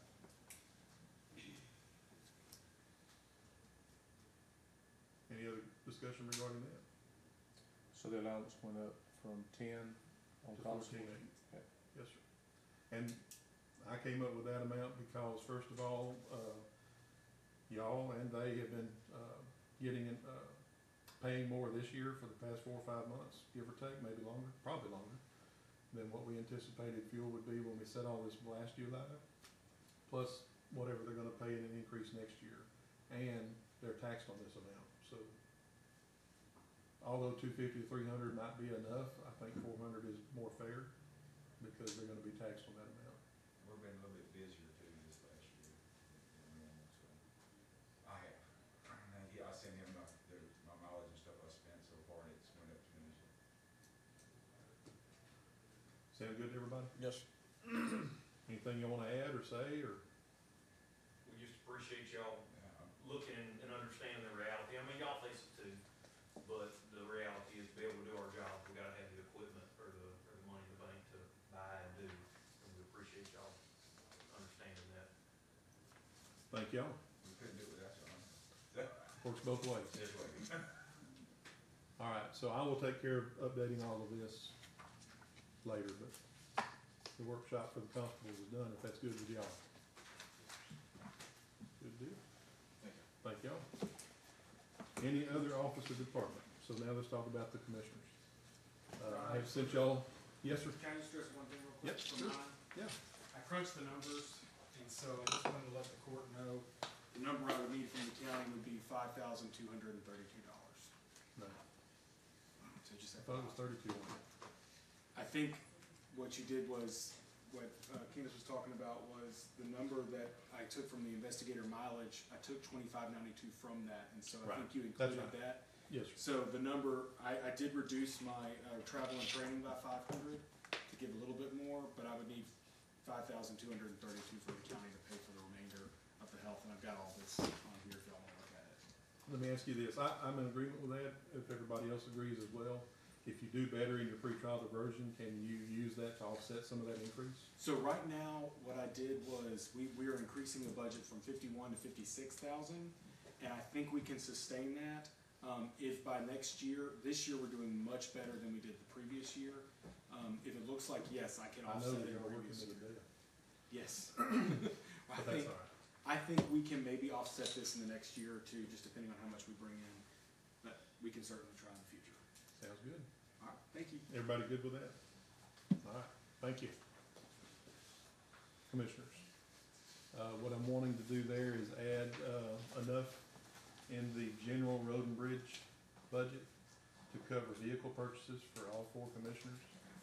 Any other discussion regarding that? So the allowance went up from 10 on To constable. 14.8. Yes, sir. And I came up with that amount because, first of all, y'all and they have been, paying more this year for the past 4 or 5 months, give or take, maybe longer, probably longer, than what we anticipated fuel would be when we set all this last July, plus whatever they're gonna pay in an increase next year, and they're taxed on this amount, so although 250 to 300 might be enough, I think 400 is more fair, because they're gonna be taxed on that amount. We've been a little bit busier too this last year than normal, so. I have. I sent him my mileage and stuff I spent so far, and it's went up tremendously. Sound good to everybody? Yes, Anything you wanna add or say, or? We just appreciate y'all looking and understanding the reality. I mean, y'all face it too, but the reality is to be able to do our job, we gotta have the equipment or the money in the bank to buy and do. And we appreciate y'all understanding that. Thank y'all. We couldn't do it without y'all. Works both ways. This way. All right, so I will take care of updating all of this later, but the workshop for the constables is done, if that's good with y'all. Good deal. Thank y'all. Any other office or department? So now let's talk about the commissioners. I have sent y'all, yes, sir? Can I just stress one thing real quick? Yep, from sure. mine? Yeah. I crunched the numbers, and so I just wanted to let the court know, the number I would need from the county would be $5,232. No, So just I thought it was 32. I think what you did was, what Candace was talking about was the number that I took from the investigator mileage, I took $25.92 from that, and so I Right. think you That's included right. that. Yes, sir. So the number, I did reduce my travel and training by 500 to give a little bit more, but I would need 5,232 for the county to pay for the remainder of the health, and I've got all this on here if y'all wanna look at it. Let me ask you this, I'm in agreement with that, if everybody else agrees as well. If you do better in your pretrial diversion, can you use that to offset some of that increase? So right now, what I did was, we are increasing the budget from 51 to 56,000, and I think we can sustain that. If by next year, this year we're doing much better than we did the previous year. If it looks like, yes, I can I know offset that it you're previous working year. to the death, Yes. but that's all right. I think we can maybe offset this in the next year or two, just depending on how much we bring in, but we can certainly try in the future. Sounds good. All right, thank you. Everybody good with that? All right, thank you. Commissioners, what I'm wanting to do there is add, enough in the general road and bridge budget to cover vehicle purchases for all 4 commissioners.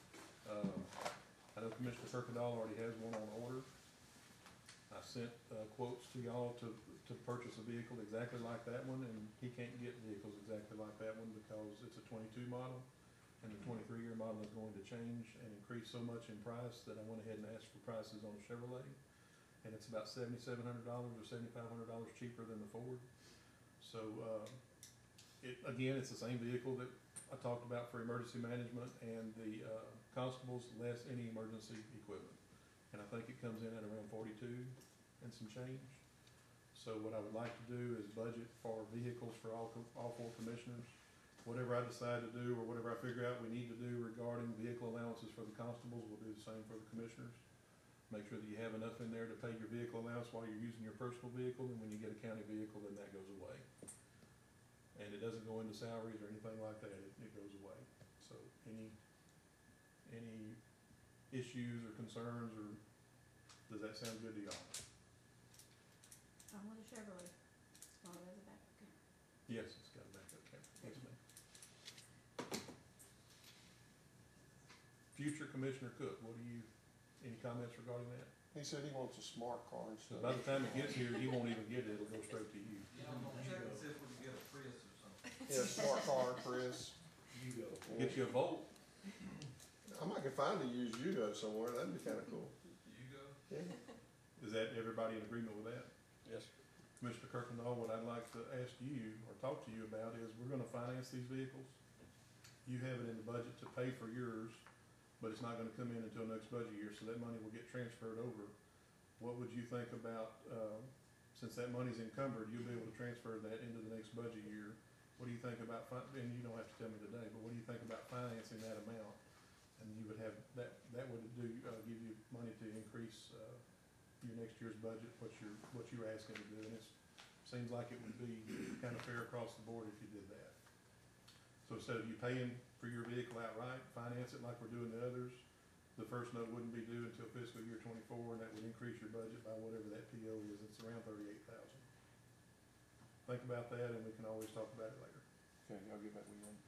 I know Commissioner Kirkendall already has one on order. I sent, quotes to y'all to purchase a vehicle exactly like that one, and he can't get vehicles exactly like that one because it's a 22 model. And the 23-year model is going to change and increase so much in price that I went ahead and asked for prices on Chevrolet. And it's about $7,700 or $7,500 cheaper than the Ford. So, it's the same vehicle that I talked about for emergency management and the, constables, less any emergency equipment. And I think it comes in at around 42 and some change. So what I would like to do is budget for vehicles for all four commissioners. Whatever I decide to do, or whatever I figure out we need to do regarding vehicle allowances for the constables, we'll do the same for the commissioners. Make sure that you have enough in there to pay your vehicle allowance while you're using your personal vehicle, and when you get a county vehicle, then that goes away. And it doesn't go into salaries or anything like that, it goes away. So any issues or concerns, or does that sound good to y'all? I'm with a Chevrolet, as long as it's a backup camera. Yes, it's got a backup camera, yes ma'am. Future Commissioner Cook, any comments regarding that? He said he wants a smart car instead. By the time it gets here, you won't even get it, it'll go straight to you. Yeah, I'm gonna check and see if we can get a Prius or something. Yeah, smart car, Chris. You go. Get you a Volt. I might can find a used Yugo somewhere, that'd be kinda cool. You go? Yeah. Is that everybody in agreement with that? Yes. Commissioner Kirkendall, what I'd like to ask you, or talk to you about, is we're gonna finance these vehicles. You have it in the budget to pay for yours, but it's not gonna come in until next budget year, so that money will get transferred over. What would you think about, since that money's encumbered, you'll be able to transfer that into the next budget year. What do you think about, and you don't have to tell me today, but what do you think about financing that amount? And you would have, that would give you money to increase, your next year's budget, what you're asking to do, and it seems like it would be kind of fair across the board if you did that. So instead of you paying for your vehicle outright, finance it like we're doing the others, the first note wouldn't be due until fiscal year 24, and that would increase your budget by whatever that PO is. It's around $38,000. Think about that, and we can always talk about it later. Okay, I'll get back with you.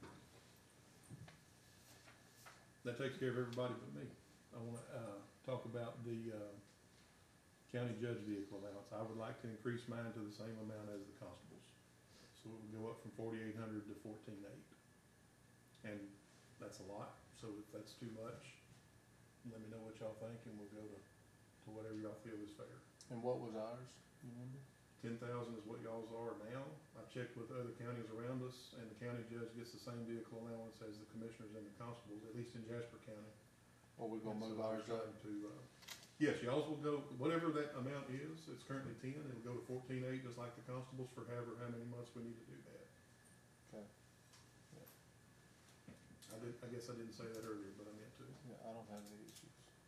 That takes care of everybody but me. I wanna, talk about the, county judge vehicle allowance. I would like to increase mine to the same amount as the constables. So it would go up from 4,800 to 14,800. And that's a lot, so if that's too much, let me know what y'all think, and we'll go to whatever y'all feel is fair. And what was ours, you remember? 10,000 is what y'all's are now. I checked with other counties around us, and the county judge gets the same vehicle allowance as the commissioners and the constables, at least in Jasper County. Or we gonna And move so I was ours up? trying to, yes, y'all's will go, whatever that amount is, it's currently 10, it'll go to 14,800, just like the constables, for however, how many months we need to do that. Okay. I guess I didn't say that earlier, but I meant to. Yeah, I don't have any issues.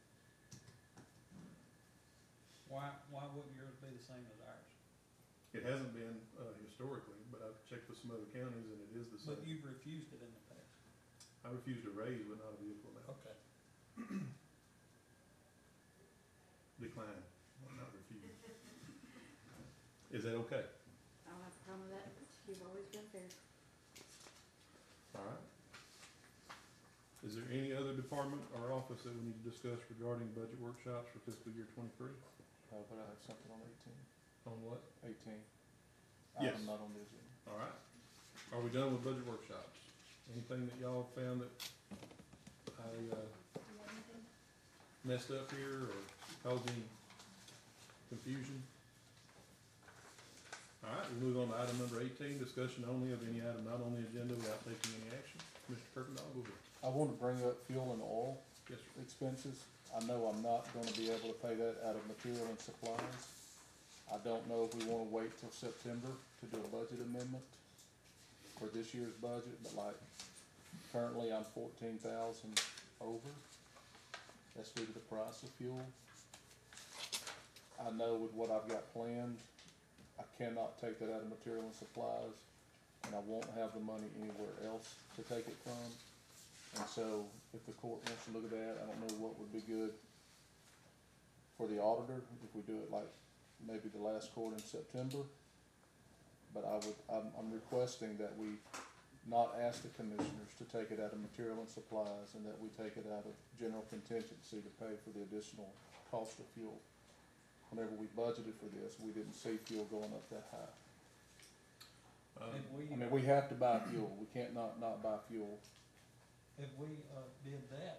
Why wouldn't yours be the same as ours? It hasn't been, historically, but I've checked with some other counties, and it is the But same. you've refused it in the past. I refuse to raise, but not a vehicle allowance. Okay. Decline, not refuse. Is that okay? I don't have a problem with that, you've always been fair. All right. Is there any other department or office that we need to discuss regarding budget workshops for fiscal year 23? But I have something on 18. On what? 18. Yes. Item not on the agenda. All right. Are we done with budget workshops? Anything that y'all found that I, messed up here or caused any confusion? All right, we'll move on to item number 18, discussion only of any item not on the agenda without taking any action. Mr. Kirkendall, go ahead. I want to bring up fuel and oil Yes, sir. expenses. I know I'm not gonna be able to pay that out of material and supplies. I don't know if we wanna wait till September to do a budget amendment for this year's budget, but like, currently I'm 14,000 over. That's due to the price of fuel. I know with what I've got planned, I cannot take that out of material and supplies, and I won't have the money anywhere else to take it from. And so, if the court wants to look at that, I don't know what would be good for the auditor, if we do it like maybe the last quarter in September. But I'm requesting that we not ask the commissioners to take it out of material and supplies, and that we take it out of general contingency to pay for the additional cost of fuel. Whenever we budgeted for this, we didn't see fuel going up that high. If we, I mean, we have to buy fuel, we can't not buy fuel. if we, did that,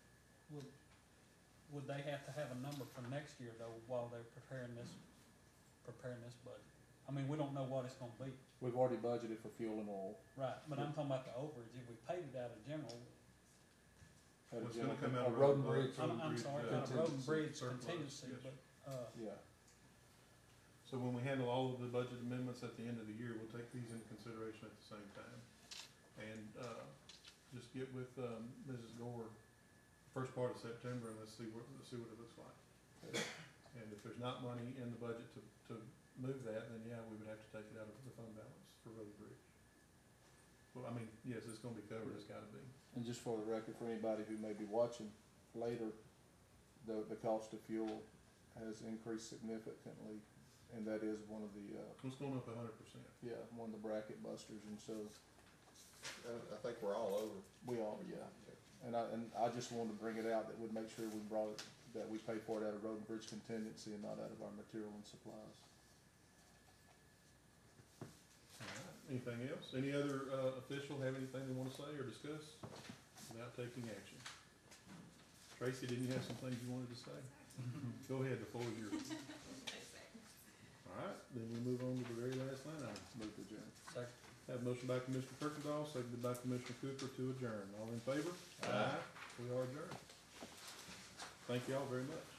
would they have to have a number for next year though, while they're preparing this budget? I mean, we don't know what it's gonna be. We've already budgeted for fuel and oil. Right, but I'm talking about the overage, if we paid it out of general, At a What's gonna come general- out a of road and road bridge. and I'm sorry, out of road and bridge surplus, contingency, yes. but, Yeah, So when we handle all of the budget amendments at the end of the year, we'll take these into consideration at the same time. And, just get with, Mrs. Gore first part of September and let's see what it looks like. And if there's not money in the budget to move that, then yeah, we would have to take it out of the fund balance for road and bridge. Well, I mean, yes, it's gonna be covered, it's gotta be. And just for the record, for anybody who may be watching later, the cost of fuel has increased significantly, and that is one of the, It's going up 100%. yeah, one of the bracket busters, and so I think we're all over. we all, yeah. And I just wanted to bring it out that we'd make sure we brought it, that we pay for it out of road and bridge contingency and not out of our material and supplies. Alright, anything else? Any other, official have anything they wanna say or discuss without taking action? Tracy, didn't you have some things you wanted to say? Go ahead, the floor is yours. Alright, then we move on to the very last line item. Move to adjourn. Second. Have a motion by Commissioner Kirkendall, seconded by Commissioner Cooper to adjourn. All in favor? Aye. We are adjourned. Thank you all very much.